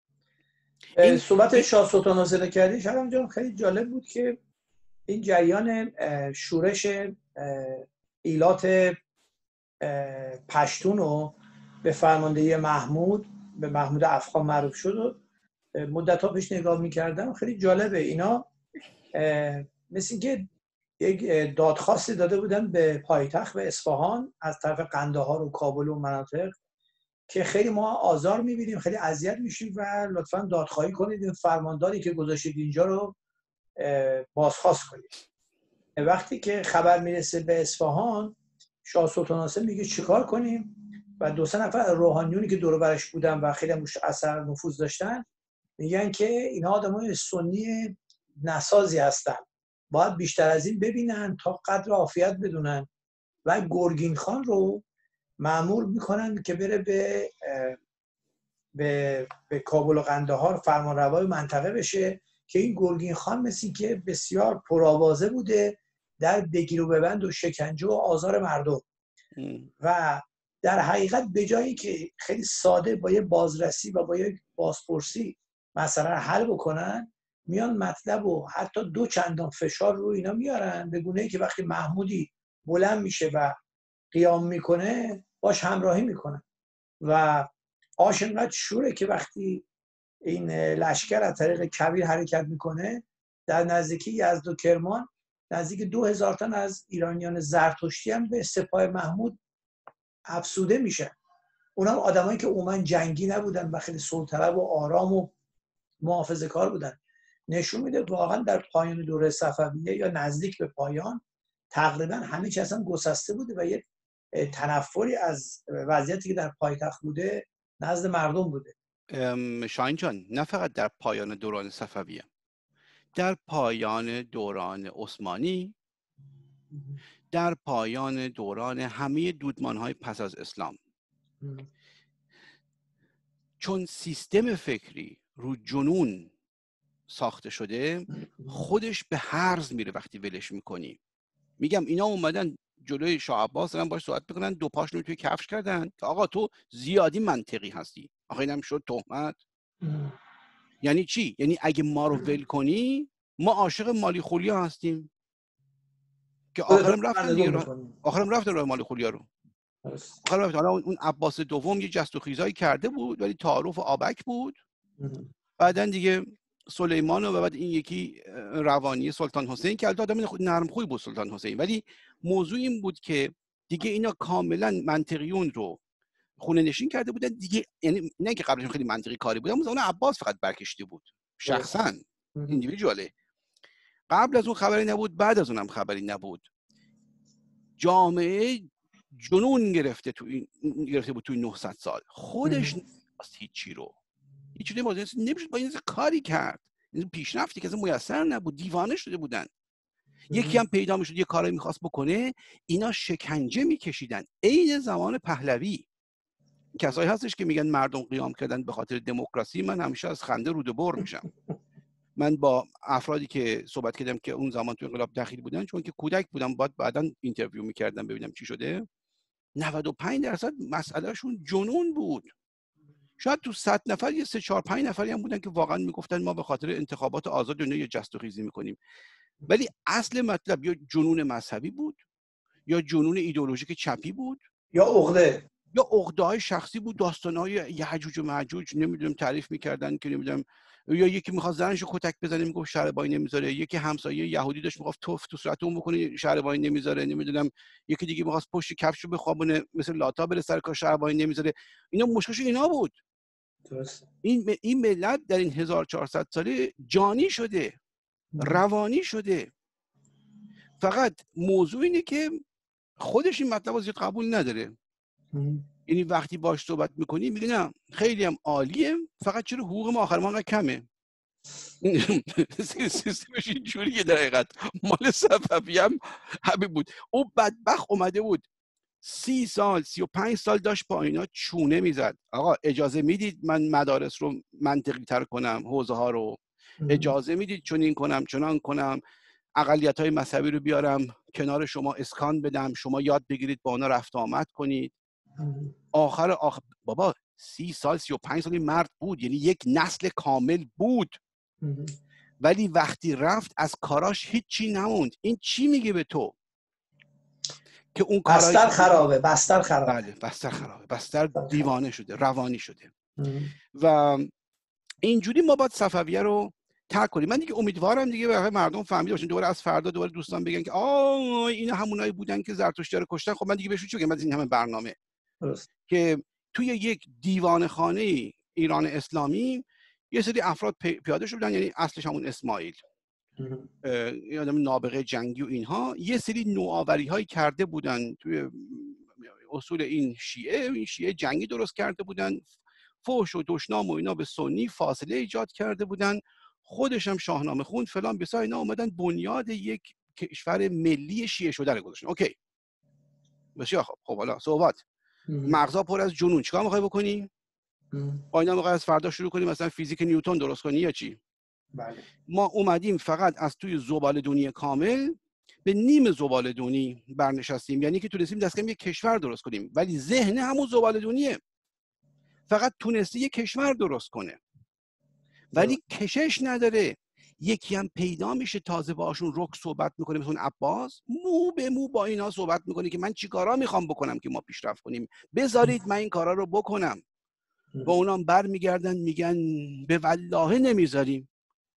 این صحبت شاه سلطان حسین کردی شرم جان، خیلی جالب بود که این جریان شورش ایلات پشتون رو به فرماندهی محمود به محمود افخان معروف شد و مدت ها پیش نگاه میکردم. خیلی جالبه. اینا مثل اینکه یک دادخواستی داده بودن به پایتخت به اصفهان از طرف قندهار و کابل و مناطق که خیلی ما آزار میبینیم، خیلی اذیت میشیم و لطفاً دادخواهی کنید این فرمانداری که گذاشتید اینجا رو بازخواست کنید. وقتی که خبر میرسه به اصفهان، شاه سلطان حسین میگه چیکار کنیم؟ و دو سه نفر روحانیونی که دور و برش بودن و خیلی مش اثر نفوذ داشتن میگن که اینها آدمای سنی نسازی هستن، باید بیشتر از این ببینن تا قدر عافیت بدونن و گرگین خان رو مأمور میکنن که بره به به, به کابل و قندهار فرمانروای منطقه بشه که این گرگین خان مثل که بسیار پرآوازه بوده در بگیر و ببند و شکنجه و آزار مردم و در حقیقت به جایی که خیلی ساده با یه بازرسی و با یه بازپرسی مثلا حل بکنن، میان مطلب و حتی دو چندان فشار رو اینا میارن، به گونه‌ای که وقتی محمودی بلند میشه و قیام میکنه باش همراهی میکنن و آش انقدر شوره که وقتی این لشکر از طریق کویر حرکت میکنه در نزدیکی یزد و کرمان نزدیک دو هزار تن از ایرانیان زرتشتی هم به سپاه محمود افسوده میشن. اونا هم آدمایی که عموما جنگی نبودن و خیلی صلح‌طلب و آرام و محافظه‌کار بودن. نشون میده واقعا در پایان دوره صفویه یا نزدیک به پایان تقریبا همه چیز اصلا گسسته بوده و یه تنفری از وضعیتی که در پایتخت بوده نزد مردم بوده. شاهین جان، نه فقط در پایان دوران صفویه، در پایان دوران عثمانی، در پایان دوران همه دودمان‌های پس از اسلام، چون سیستم فکری رو جنون ساخته شده خودش به هرز میره وقتی ولش میکنی. میگم اینا اومدن جلوی شاه عباس دارن باش صحبت میکنن، دو پاشونو توی کفش کردن که آقا تو زیادی منطقی هستی. آخه اینم شد تهمت. یعنی چی؟ یعنی اگه ما رو ول کنی ما عاشق مالی خولیا هستیم که آخرم رفتن دیگه را... آخرم رفتن راه مالی خولیا رو. آخرم رفتن. حالا اون عباس دوم یه جست و خیزایی کرده بود ولی تعارف آبک بود. بعدن دیگه سلیمان و بعد این یکی روانی سلطان حسین که البته آدم خود نرم خوی بود سلطان حسین، ولی موضوع این بود که دیگه اینا کاملا منطقیون رو خونه نشین کرده بودن دیگه. یعنی نه که قبلشون خیلی منطقی کاری بودن، اون عباس فقط برکشیده بود شخصا ایندیویدواله. قبل از اون خبری نبود، بعد از اونم خبری نبود. جامعه جنون گرفته تو این گرفته بود تو نهصد سال. خودش نمی‌خواست هیچی رو هیچ چیزی مازن نمیشد با این کاری کرد. این پیشرفتی که اصلا میسر نبود، دیوانه شده بودن. یکی هم پیدا میشد یه کاری میخواست بکنه، اینا شکنجه میکشیدن. عین زمان پهلوی کسایی هستش که میگن مردم قیام کردن به خاطر دموکراسی. من همیشه از خنده روده بر میشم. من با افرادی که صحبت کردم که اون زمان تو انقلاب دخیل بودن، چون که کودک بودم بعد بعداً اینترویو میکردم ببینم چی شده، نود و پنج درصد مسئلهشون جنون بود. شاید تو صد نفر یه سه چهار پنج نفری هم بودن که واقعا میگفتن ما به خاطر انتخابات آزاد دنیا یه جست و خیزی میکنیم. ولی اصل مطلب یا جنون مذهبی بود، یا جنون ایدئولوژیک چپی بود، یا عقده یا عقده‌های شخصی بود. داستان‌های یأجوج و مأجوج نمیدونم تعریف میکردن که نمیدونم، یا یکی می‌خواست زنشو کتک بزنه میگفت شربایی نمیذاره، یکی همسایه یهودی داشت میگفت توف تو صورت اون بکنی شربایی نمیذاره، نمیدونم یکی دیگه می‌خواست پشت کفشو بخوابونه مثل لاتا بره سر کار شربایی نمیذاره. اینا مشکلش اینا بود. درست. این این ملت در این هزار و چهارصد ساله جانی شده، روانی شده. فقط موضوع اینه که خودش این مطلب رو زیاد قبول نداره. یعنی وقتی باش صحبت میکنی میگه نه خیلی هم عالیه، فقط چرا حقوق ما آخر ما کمه. سیستمش اینجوریه در حقیقت. مال صفوی هم همین بود. او بدبخت اومده بود سی سال سی و پنج سال داشت با اینا چونه میزد. آقا اجازه میدید من مدارس رو منطقی تر کنم، حوزه ها رو اجازه میدید چنین کنم چنان کنم، اقلیت های مذهبی رو بیارم کنار شما اسکان بدم، شما یاد بگیرید با اونا رفت آمد کنید. آخر آخر بابا سی سال سی و پنج سال مرد بود، یعنی یک نسل کامل بود. ولی وقتی رفت از کاراش هیچی نموند. این چی میگه به تو؟ که اون بستر خرابه، بستر خرابه. بله بستر خرابه، بستر دیوانه شده، روانی شده. و اینجوری ما باید صفویه رو ترک کنیم. من دیگه امیدوارم دیگه به مردم فهمیده باشن دوباره از فردا دوباره دوستان بگن که آه اینا همونایی بودن که زرتشتی رو کشتن. خب من دیگه بهشون چه بگم؟ از این همه برنامه درست. که توی یک دیوانه خانه ایران اسلامی یه سری افراد پیاده شدن، یعنی اصلش همون اسماعیل یه آدم نابغه جنگی و اینها، یه سری نوآوری هایی کرده بودن توی اصول این شیعه. این شیعه جنگی درست کرده بودن، فحش و دشنام و اینا به سنی فاصله ایجاد کرده بودن، خودش هم شاهنامه خوند فلان بسا. اینا اومدن بنیاد یک کشور ملی شیعه شده رو گذاشتن. اوکی بسیار خب. خب حالا صحبت مغزا پر از جنون، چیکار میخوای بکنی؟ با اینا میخوای از فردا شروع کنیم مثلا فیزیک نیوتن درست کنی یا چی؟ بله. ما اومدیم فقط از توی زباله‌دونی کامل به نیم زباله‌دونی برنشستیم، یعنی که تونستیم دست کم یک کشور درست کنیم، ولی ذهن همون زباله‌دونیه. فقط تونسته یک کشور درست کنه ولی کشش نداره. یکی هم پیدا میشه تازه باشون رک صحبت میکنه، مثلا عباس مو به مو با اینا صحبت میکنه که من چی کارا میخوام بکنم که ما پیشرفت کنیم، بذارید من این کارا رو بکنم. با اونام بر میگردن میگن به والله نمیذاریم.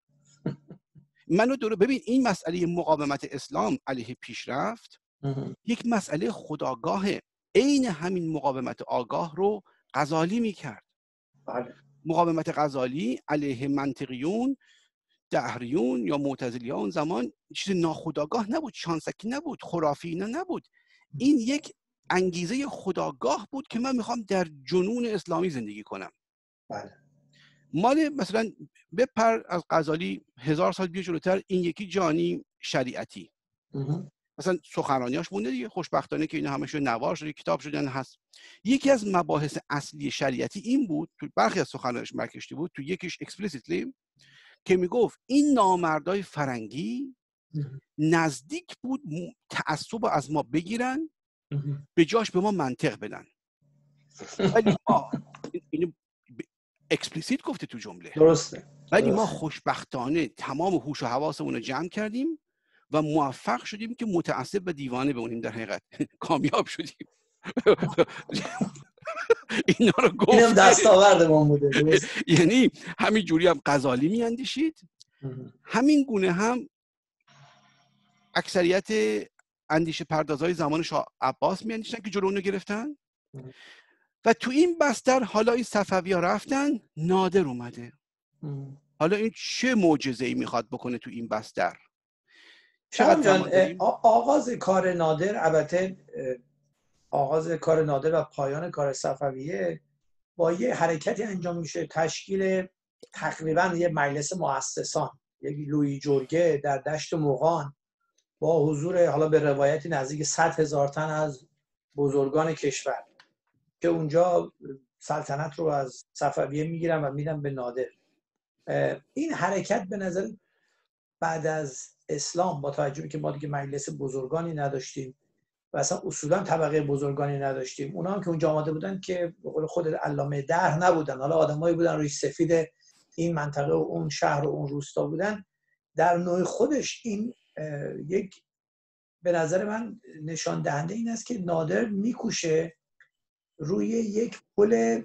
منو دور ببین، این مسئله مقاومت اسلام علیه پیشرفت یک مسئله خودآگاهه. عین همین مقاومت آگاه رو غزالی میکرد. بله. مقاومت غزالی علیه منطقیون، دهریون یا معتزلی ها اون زمان چیز ناخودآگاه نبود، شانسکی نبود، خرافی اینا نبود. این یک انگیزه خودآگاه بود که من میخوام در جنون اسلامی زندگی کنم. بله. مال مثلا بپر از غزالی هزار سال بیا جلوتر، این یکی جانی شریعتی مثلا سخنرانیاش مونده دیگه، خوشبختانه که اینا همشون نوار شده، کتاب شدن هست. یکی از مباحث اصلی شریعتی این بود، تو برخی از سخنرانیاش مرکشتی بود، تو یکیش explicitly که میگفت این نامردای فرنگی نزدیک بود تعصب از ما بگیرن، به جاش به ما منطق بدن. ولی ما اینو اکسپلیسیت گفته تو جمله، درسته، ولی ما خوشبختانه تمام هوش و حواسمون رو جمع کردیم و موفق شدیم که متعصب و دیوانه بمونیم. در حقیقت کامیاب شدیم. اینا رو گفت، اینم دستاورد ما بوده. یعنی همین جوری هم غزالی میاندیشید، همین گونه هم اکثریت اندیشه پردازهای زمان شاه عباس میاندیشن که جلو اونو گرفتن. و تو این بستر حالا این صفوی‌ها رفتن، نادر اومده. حالا این چه معجزه‌ای میخواد بکنه تو این بستر؟ چقدر زمان داریم؟ آغاز کار نادر، البته آغاز کار نادر و پایان کار صفویه با یه حرکتی انجام میشه، تشکیل تقریبا یه مجلس مؤسسان، یک لویی جرگه در دشت مغان با حضور حالا به روایتی نزدیک صد هزار تن از بزرگان کشور که اونجا سلطنت رو از صفویه میگیرن و میدن به نادر. این حرکت به نظر بعد از اسلام، با توجه که ما دیگه مجلس بزرگانی نداشتیم و اصلا اصولا طبقه بزرگانی نداشتیم، اونا هم که اونجا آماده بودن که به قول خود علامه دهر نبودن، حالا آدمایی بودن روی سفید این منطقه و اون شهر و اون روستا بودن، در نوع خودش این یک به نظر من نشان دهنده این است که نادر میکوشه روی یک پل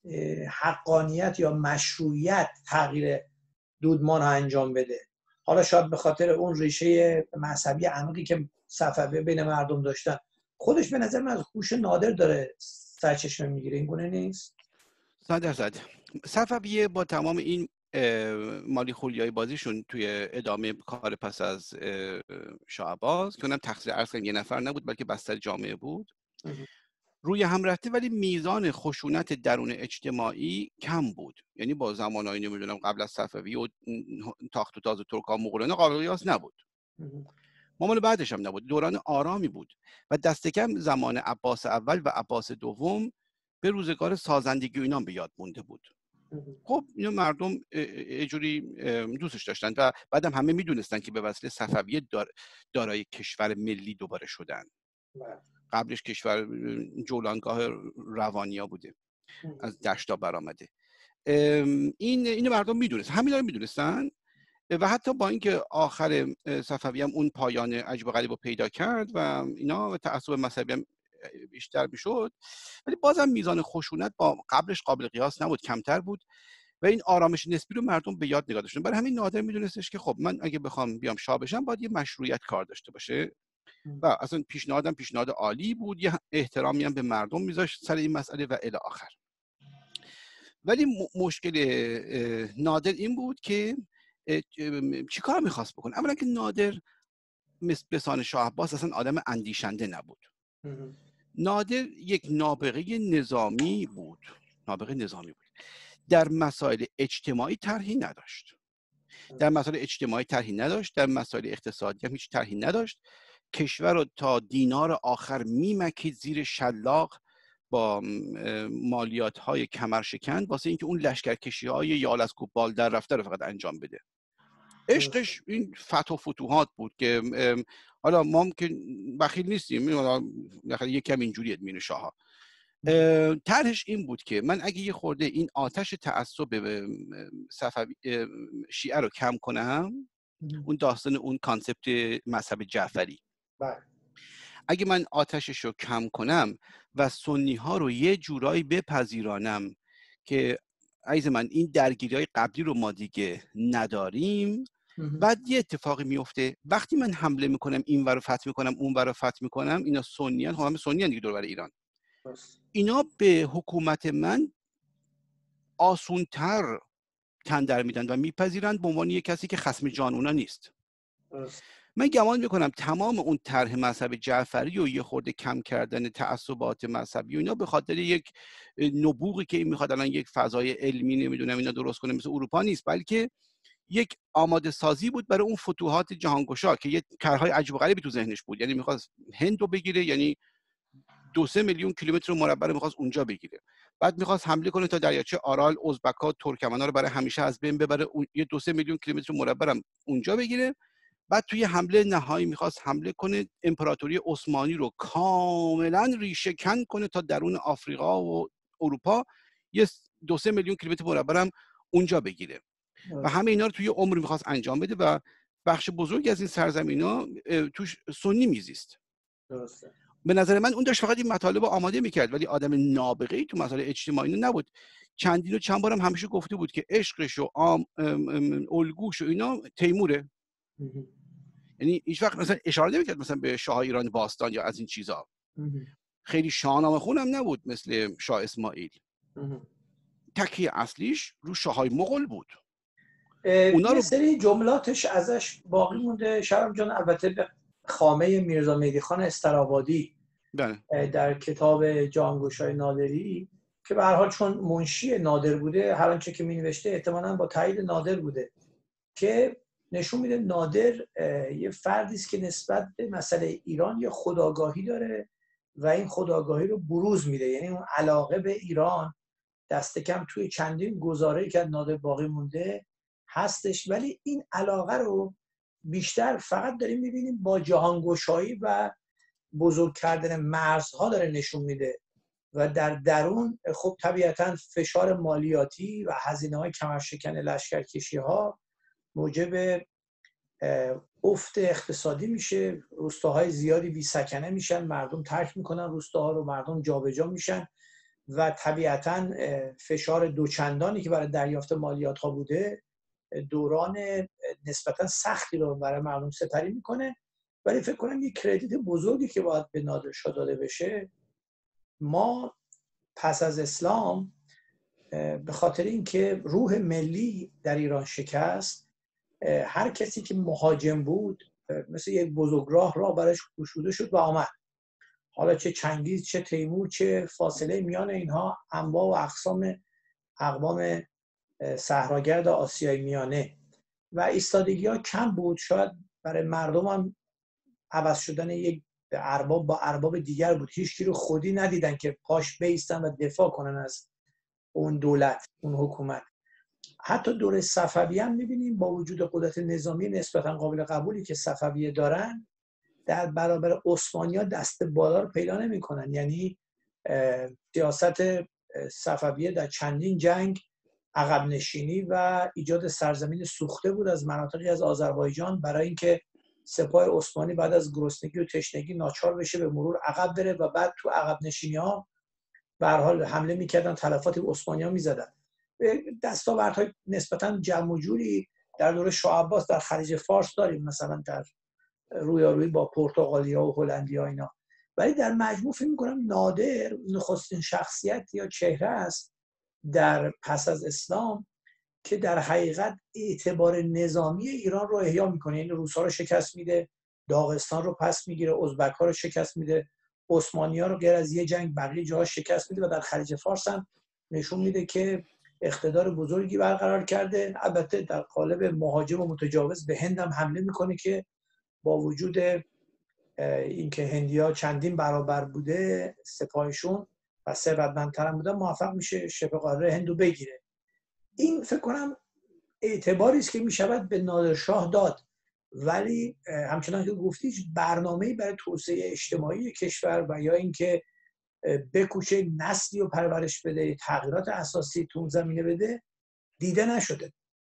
حقانیت یا مشروعیت تغییر دودمان ها انجام بده. حالا شاید به خاطر اون ریشه مذهبی عمیقی که صفویه بین مردم داشتن، خودش به نظر من از هوش نادر داره سرچشمه میگیره. این گونه نیست؟ صد درصد. صفویه با تمام این مالی خولیای بازیشون توی ادامه کار پس از شاه عباس که اونم تقصیر عرض کردن یه نفر نبود بلکه بستر جامعه بود، روی هم رفته، ولی میزان خشونت درون اجتماعی کم بود. یعنی با زمانهای نمیدونم قبل از صفویه و تاخت و تاز و ترکان مغولانه قابل قیاس نبود. مامال بعدش هم نبود. دوران آرامی بود و دست کم زمان عباس اول و عباس دوم به روزگار سازندگی و اینا به یاد مونده بود. خب اینو مردم اجوری دوستش داشتن و بعدم همه میدونستن که به وسیله صفویه دار دارای کشور ملی دوباره شدن. قبلش کشور جولانگاه روانیا بوده، از دشتا برآمده. این اینو مردم میدونستن، همینا رو میدونستن و حتی با اینکه آخر صفویه هم اون پایان عجیب و غریب رو پیدا کرد و اینا و تعصب مذهبی هم بیشتر میشد، ولی بازم میزان خشونت با قبلش قابل قیاس نبود، کمتر بود و این آرامش نسبی رو مردم به یاد نگاه داشتن. برای همین نادر میدونستش که خب من اگه بخوام بیام شاه بشم باید یه مشروعیت کار داشته باشه و اصلا پیشنهادم پیشنهاد عالی بود، یه احترامی هم به مردم میذاشت سر این مسئله و الی آخر. ولی مشکل نادر این بود که چی کار میخواست بکنه؟ اولا که نادر مثل بسان شاه عباس اصلا آدم اندیشنده نبود. نادر یک نابغه نظامی بود، نابغه نظامی بود. در مسائل اجتماعی طرحی نداشت. در مسائل اجتماعی طرحی نداشت، در مسائل اقتصادی هم هیچ طرحی نداشت. کشور رو تا دینار آخر میمکید زیر شلاق با مالیات های کمرشکن واسه اینکه اون لشکرکشی های یال از کوبال در رفته رو فقط انجام بده. عشقش این فتح و فتوحات بود که حالا ما هم که بخیل نیستیم، یک کم اینجوری ادمین شاها. طرحش این بود که من اگه یه خورده این آتش تعصب صفوی شیعه رو کم کنم، اون داستان اون کانسپت مذهب جعفری، اگه من آتشش رو کم کنم و سنی ها رو یه جورایی بپذیرانم که عزیز من این درگیری های قبلی رو ما دیگه نداریم، بعد یه اتفاقی میفته وقتی من حمله میکنم این ور رو فتح میکنم اون ور رو فتح میکنم، اینا سنیان، همه سنیان دیگه دور بر ایران، اینا به حکومت من آسونتر تندر میدن و میپذیرند به عنوان یک کسی که خصم جان اونا نیست. من گمان میکنم تمام اون طرح مذهب جعفری و یه خورده کم کردن تعصبات مذهبی و اینا به خاطر یک نبوغی که این میخواد الان یک فضای علمی نمیدونم اینا درست کنه مثل اروپا نیست، بلکه یک آماده سازی بود برای اون فتوحات جهانگشا که یه طرحهای عجیب و غریبی تو ذهنش بود. یعنی میخواست هند رو بگیره، یعنی دو سه میلیون کیلومتر مربع رو میخواست اونجا بگیره. بعد میخواست حمله کنه تا دریاچه آرال، ازبک‌ها، ترکمن‌ها رو برای همیشه از بین ببره، یه دو سه میلیون کیلومتر مربع هم اونجا بگیره. بعد توی حمله نهایی میخواست حمله کنه امپراتوری عثمانی رو کاملا ریشه کن کنه تا درون آفریقا و اروپا، یه دو سه میلیون کیلومتر مربع هم اونجا بگیره و همه اینا رو توی عمر میخواست انجام بده و بخش بزرگی از این سرزمینا توش سنی میزیست. درسته. به نظر من اون داشت فقط این مطالب رو آماده میکرد، ولی آدم نابغه‌ای تو مسائل اجتماعی نبود. چندین و چند بارم همیشه گفته بود که عشقش و الگوش و اینا تیموره. یعنی هیچ وقت مثلا اشاره نمیکرد مثلا به شاه ایران باستان یا از این چیزا. خیلی شاهنامه خونم نبود مثل شاه اسماعیل. تکیه اصلیش رو شاههای مغول بود. اونا رو... یه سری جملاتش ازش باقی مونده شرم جان، البته به خامه میرزا مهدی خان استرآبادی در کتاب جهانگشای نادری که به هر حال چون منشی نادر بوده، هر آنچه که می‌نوشته احتمالاً با تایید نادر بوده، که نشون میده نادر یه فردی است که نسبت به مسئله ایران یه خودآگاهی داره و این خودآگاهی رو بروز میده. یعنی اون علاقه به ایران دست کم توی چندین گزاره‌ای که نادر باقی مونده هستش، ولی این علاقه رو بیشتر فقط داریم میبینیم با جهانگشایی و بزرگ کردن مرزها داره نشون میده و در درون خب طبیعتاً فشار مالیاتی و هزینه‌های کمرشکن لشکرکشی‌ها موجب افت اقتصادی میشه، روستاهای زیادی بی سکنه میشن، مردم ترک میکنن روستاها رو، مردم جابجا میشن و طبیعتاً فشار دوچندانی که برای دریافت مالیات ها بوده دوران نسبتاً سختی رو برای مردم سپری میکنه. ولی فکر کنم یک کردیت بزرگی که باید به نادر شاه داده بشه، ما پس از اسلام به خاطر اینکه روح ملی در ایران شکست، هر کسی که مهاجم بود مثل یک بزرگراه راه برایش گشوده شد و آمد. حالا چه چنگیز، چه تیمور، چه فاصله میان اینها انواع و اقسام اقوام صحراگرد آسیای میانه و ایستادگی ها کم بود. شاید برای مردم هم عوض شدن یک ارباب با ارباب دیگر بود. هیچ کی رو خودی ندیدن که پاش بیستن و دفاع کنن از اون دولت، اون حکومت. حتی دوره صفویه هم می‌بینیم با وجود قدرت نظامی نسبتاً قابل قبولی که صفویه دارن، در برابر عثمانی‌ها دست بالا رو پیدا نمی‌کنن. یعنی سیاست صفویه در چندین جنگ عقب نشینی و ایجاد سرزمین سوخته بود از مناطقی از آذربایجان برای اینکه سپاه عثمانی بعد از گرسنگی و تشنگی ناچار بشه به مرور عقب بره و بعد تو عقب نشینی‌ها به هر حال حمله می‌کردن، تلفات عثمانی‌ها می‌زدن. دستاوردهای نسبتاً جمع و جوری در دوره شاه عباس در خلیج فارس داریم، مثلا در رویارویی با پرتغالیا و هلندیا اینا. ولی در مجموع فکر می‌کنم نادر نخستین شخصیت یا چهره است در پس از اسلام که در حقیقت اعتبار نظامی ایران رو احیا میکنه. یعنی روس‌ها رو شکست میده، داغستان رو پس میگیره، ازبک‌ها رو شکست میده، عثمانی‌ها رو غیر از یه جنگ بقیه جاها شکست میده و در خلیج فارس هم نشون میده که اقتدار بزرگی برقرار کرده. البته در قالب مهاجم و متجاوز به هند هم حمله میکنه که با وجود اینکه هندی‌ها چندین برابر بوده سپاهشون و ثروتمندتر بودن، موفق میشه شبه قاره هندو بگیره. این فکر کنم اعتباری است که میشود به نادرشاه داد، ولی همچنان که گفتی هیچ برنامه‌ای برای توسعه اجتماعی کشور و یا اینکه بکوشه نسلی رو پرورش بده، تغییرات اساسی تو اون زمینه بده دیده نشده.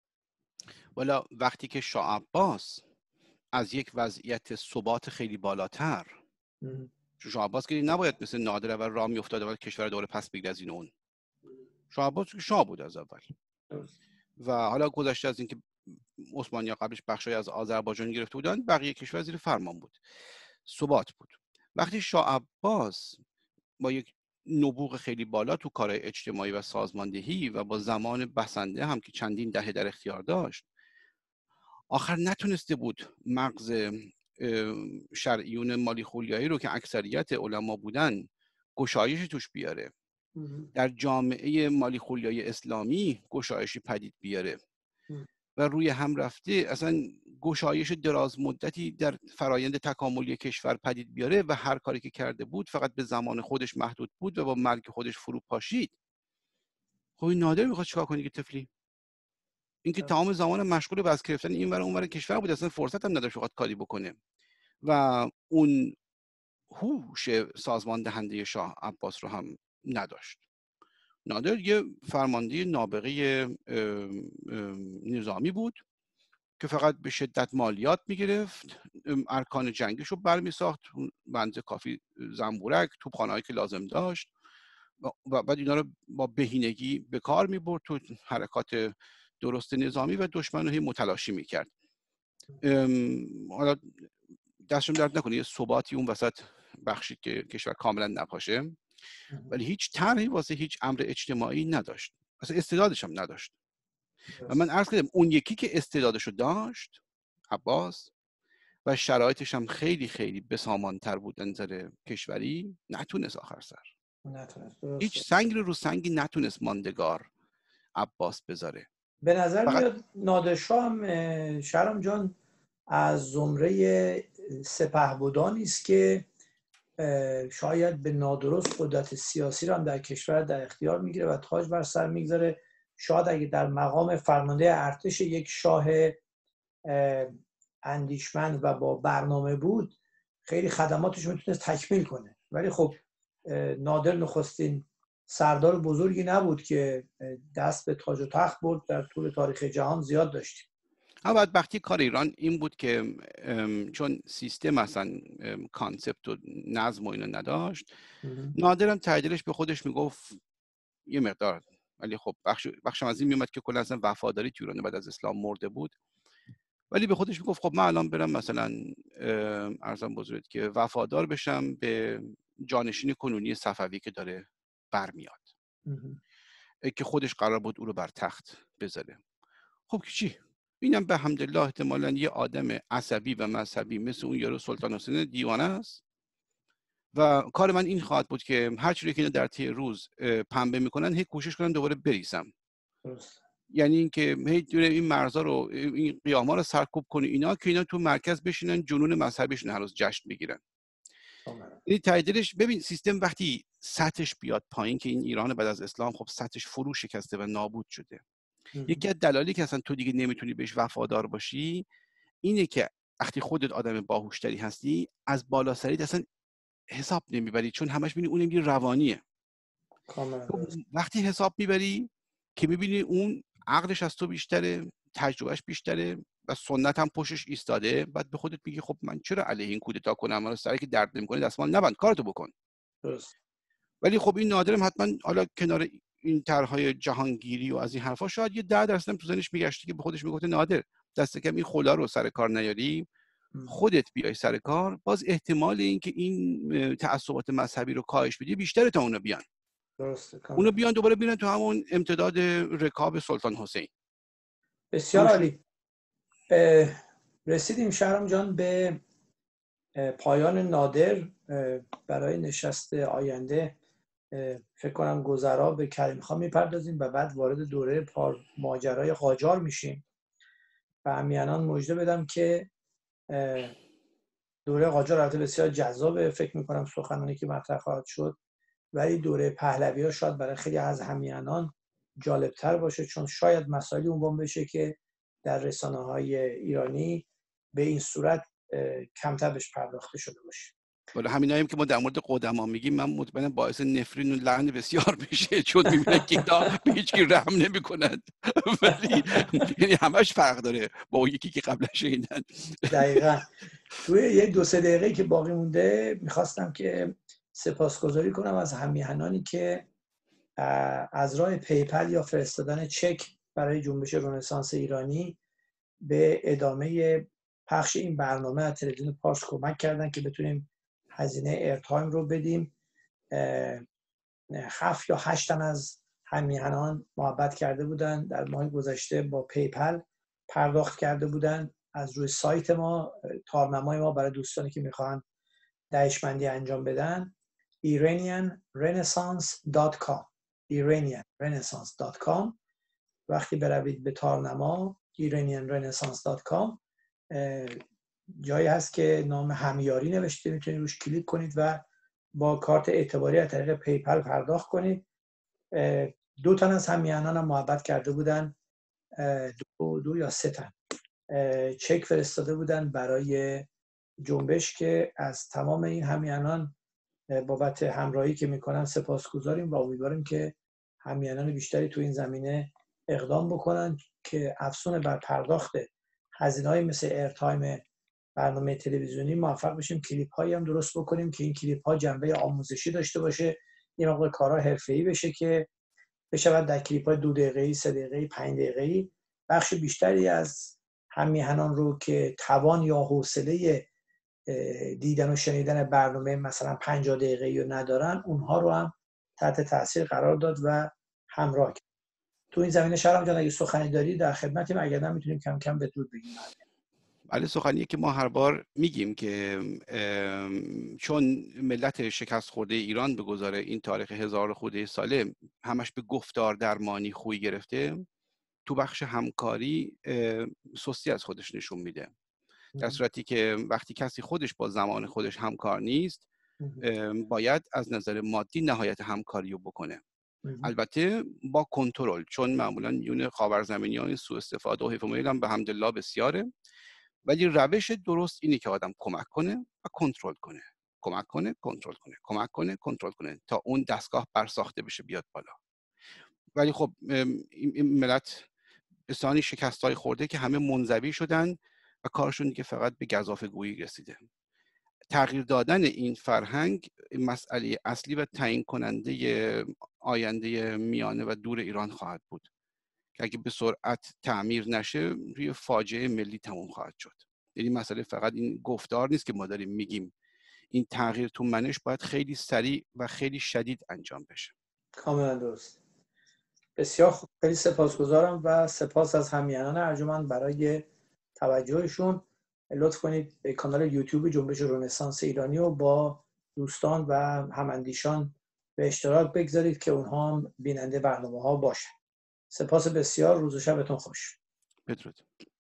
والا وقتی که شاه عباس از یک وضعیت ثبات خیلی بالاتر، شاه عباس که نباید مثل نادر اول راه میافتاد و کشور دوباره پس بگیره از این اون. شاه عباس که شاه بود از اول و حالا گذشته از اینکه عثمانی‌ها قبلش بخشای از آذربایجان گرفته بودن، بقیه کشور زیر فرمان بود، ثبات بود. وقتی شاه عباس با یک نبوغ خیلی بالا تو کارهای اجتماعی و سازماندهی و با زمان بسنده هم که چندین دهه در اختیار داشت، آخر نتونسته بود مغز شرعیون مالی خولیایی رو که اکثریت علما بودن گشایشی توش بیاره، در جامعه مالی خولیایی اسلامی گشایشی پدید بیاره و روی هم رفته اصلا گشایش دراز مدتی در فرایند تکاملی کشور پدید بیاره و هر کاری که کرده بود فقط به زمان خودش محدود بود و با مرگ خودش فرو پاشید. خب این نادر میخواد چیکار کنه که طفلی؟ اینکه تمام زمان مشغول به از گرفتن این ور اون ور کشور بود، اصلا فرصت هم نداشت بخواد کاری بکنه و اون هوش سازمان دهنده شاه عباس رو هم نداشت. نادر یه فرمانده نابغه نظامی بود که فقط به شدت مالیات میگرفت، ارکان جنگیش رو برمی ساخت، بنز کافی زنبورک، توپخانه‌ای که لازم داشت و بعد اینا رو با بهینگی به کار می برد تو حرکات درست نظامی و دشمن رو هی متلاشی میکرد. حالا دستشون درد نکنه یه ثباتی اون وسط بخشید که کشور کاملا نپاشه، ولی هیچ طرحی واسه هیچ امر اجتماعی نداشت، اصلا استعدادش هم نداشت. و من عرض کردم اون یکی که استعدادش رو داشت عباس و شرایطش هم خیلی خیلی بسامان‌تر بود نظر کشوری، نتونست آخر سر نتونست. هیچ سنگ رو رو سنگی نتونست ماندگار عباس بذاره. به نظر فقط میاد نادرشاه هم شهرام جان از زمره سپهبدانی است که شاید به نادرست قدرت سیاسی را هم در کشور در اختیار میگیره و تاج بر سر میگذاره. شاید اگه در مقام فرمانده ارتش یک شاه اندیشمند و با برنامه بود خیلی خدماتش میتونست تکمیل کنه، ولی خب نادر نخستین سردار بزرگی نبود که دست به تاج و تخت برد. در طول تاریخ جهان زیاد داشتیم. اما بدبختی کار ایران این بود که چون سیستم اصلا کانسپت و نظم و اینو نداشت، نادرم تعدیلش به خودش میگفت یه مقدار، ولی خب بخش بخشم از این میومد که کلا اصلا وفاداری تو ایران بعد از اسلام مرده بود، ولی به خودش میگفت خب من الان برم مثلا ارزم بزرگت که وفادار بشم به جانشین کنونی صفوی که داره برمیاد که خودش قرار بود او رو بر تخت بذاره. خب چی؟ اینم به حمدالله احتمالاً یه آدم عصبی و مذهبی مثل اون یارو سلطان حسین دیوانه است و کار من این خواهد بود که هر چیزی که اینا در طی روز پنبه میکنن هی کوشش کنم دوباره بریسم. یعنی اینکه هی دونه این مرزا رو این قیاما رو سرکوب کنه اینا که اینا تو مرکز بشینن جنون مذهبیشون هر روز جشن بگیرن. این تعدیلش ببین سیستم وقتی سطحش بیاد پایین که این ایران بعد از اسلام خب سطحش فرو شکسته و نابود شده. یکی از دلایلی که اصلا تو دیگه نمیتونی بهش وفادار باشی اینه که وقتی خودت آدم باهوشتری هستی از بالا سریت اصلا حساب نمیبری، چون همش میبینی اون یه روانیه. وقتی حساب میبری که میبینی اون عقلش از تو بیشتره، تجربهش بیشتره و سنت هم پشتش ایستاده، بعد به خودت میگی خب من چرا علیه این کودتا کنم؟ من سری که درد نمیکنه دستمال نبند، کارتو بکن. درست. ولی خب این نادرم حتما حالا کنار این طرحهای جهانگیری و از این حرفا شاید یه ده درصد تو ذهنش میگشتی که به خودش میگفته نادر دست کم این خلا رو سر کار نیاری، خودت بیای سر کار، باز احتمال این که این تعصبات مذهبی رو کاهش بدی بیشتره تا اونو بیان. درسته. اونو بیان دوباره بیان تو همون امتداد رکاب سلطان حسین. بسیار عالی. رسیدیم شهرام جان به پایان نادر. برای نشست آینده فکر کنم گذرا به کریم خان میپردازیم و بعد وارد دوره پار ماجرای قاجار میشیم. و همیهنان مژده بدم که دوره قاجار البته بسیار جذابه، فکر میکنم سخنانی که مطرح خواهد شد، ولی دوره پهلوی ها شاید برای خیلی از همیهنان جالبتر باشه، چون شاید مسائلی عنوان بشه که در رسانه های ایرانی به این صورت کمتر بهش پرداخته شده باشه. ولی همیناییم که ما در مورد قدما میگیم من مطمئنم باعث نفرین و لعن بسیار میشه، چون میبینن که اینا به هیچ کی رحم نمیکنن، ولی یعنی همش فرق داره با اون یکی که قبلا شنیدن. دقیقاً. توی یه دو سه دقیقه که باقی مونده میخواستم که سپاسگزاری کنم از همیهنانی که از راه پیپل یا فرستادن چک برای جنبش رنسانس ایرانی به ادامه پخش این برنامه از تلویزیون پارس کمک کردن که بتونیم هزینه ایرتایم رو بدیم. هفت یا هشت تن از همیهنان محبت کرده بودن، در ماه گذشته با پیپل پرداخت کرده بودن از روی سایت ما. تارنمای ما برای دوستانی که میخوان دهشمندی انجام بدن ایرانیان رنسانس دات کام ایرانیان رنسانس دات کام. وقتی بروید به تارنما ایرانیان رنسانس دات کام جایی هست که نام همیاری نوشته، میتونید روش کلیک کنید و با کارت اعتباری از طریق پیپل پرداخت کنید. دو تن از همیهنان هم محبت کرده بودن، دو, دو یا سه تن چک فرستاده بودن برای جنبش که از تمام این همیهنان بابت همراهی که میکنن سپاسگزاریم و امیدواریم که همیهنان بیشتری تو این زمینه اقدام بکنن که افزون بر پرداخت هزینه‌های مثل ایرتایم برنامه تلویزیونی موفق بشیم کلیپ هایی هم درست بکنیم که این کلیپ ها جنبه آموزشی داشته باشه، یه مقدار کارها حرفه‌ای بشه که بشود در کلیپ های دو دقیقه‌ای، سه دقیقه‌ای، پنج دقیقه‌ای بخش بیشتری از همیهنان رو که توان یا حوصله دیدن و شنیدن برنامه مثلا پنجاه دقیقه‌ای رو ندارن، اونها رو هم تحت تاثیر قرار داد و همراه کرد. تو این زمینه شرم جان اگه سخنی داری در خدمتیم، اگر نه میتونیم کم کم به دور بگیم. بله، سخنیه که ما هر بار میگیم که چون ملت شکست خورده ایران به گذار این تاریخ هزار خورده ساله همش به گفتار درمانی خوی گرفته، تو بخش همکاری سستی از خودش نشون میده، در صورتی که وقتی کسی خودش با زمان خودش همکار نیست باید از نظر مادی نهایت همکاری رو بکنه، البته با کنترل، چون معمولا میون خاورزمینیان سوء استفاده و حیف و میل هم به حمدالله بسیاره، ولی روش درست اینه که آدم کمک کنه و کنترل کنه، کمک کنه کنترل کنه، کمک کنه کنترل کنه تا اون دستگاه برساخته بشه بیاد بالا. ولی خب این ملت بسیاری شکست‌های خورده که همه منزوی شدن و کارشون دیگه فقط به گزافه‌گویی رسیده. تغییر دادن این فرهنگ مسئله اصلی و تعیین کننده آینده میانه و دور ایران خواهد بود که اگه به سرعت تعمیر نشه روی فاجعه ملی تموم خواهد شد. یعنی مسئله فقط این گفتار نیست که ما داریم میگیم، این تغییر تو منش باید خیلی سریع و خیلی شدید انجام بشه. کاملا درست. بسیار خوب، خیلی سپاسگزارم و سپاس از همیهنان ارجمند برای توجهشون. لطف کنید به کانال یوتیوب جنبش رنسانس ایرانی و با دوستان و هماندیشان به اشتراک بگذارید که اونها هم بیننده برنامه ها باشن. سپاس بسیار، روز و شبتون خوش. بدرود.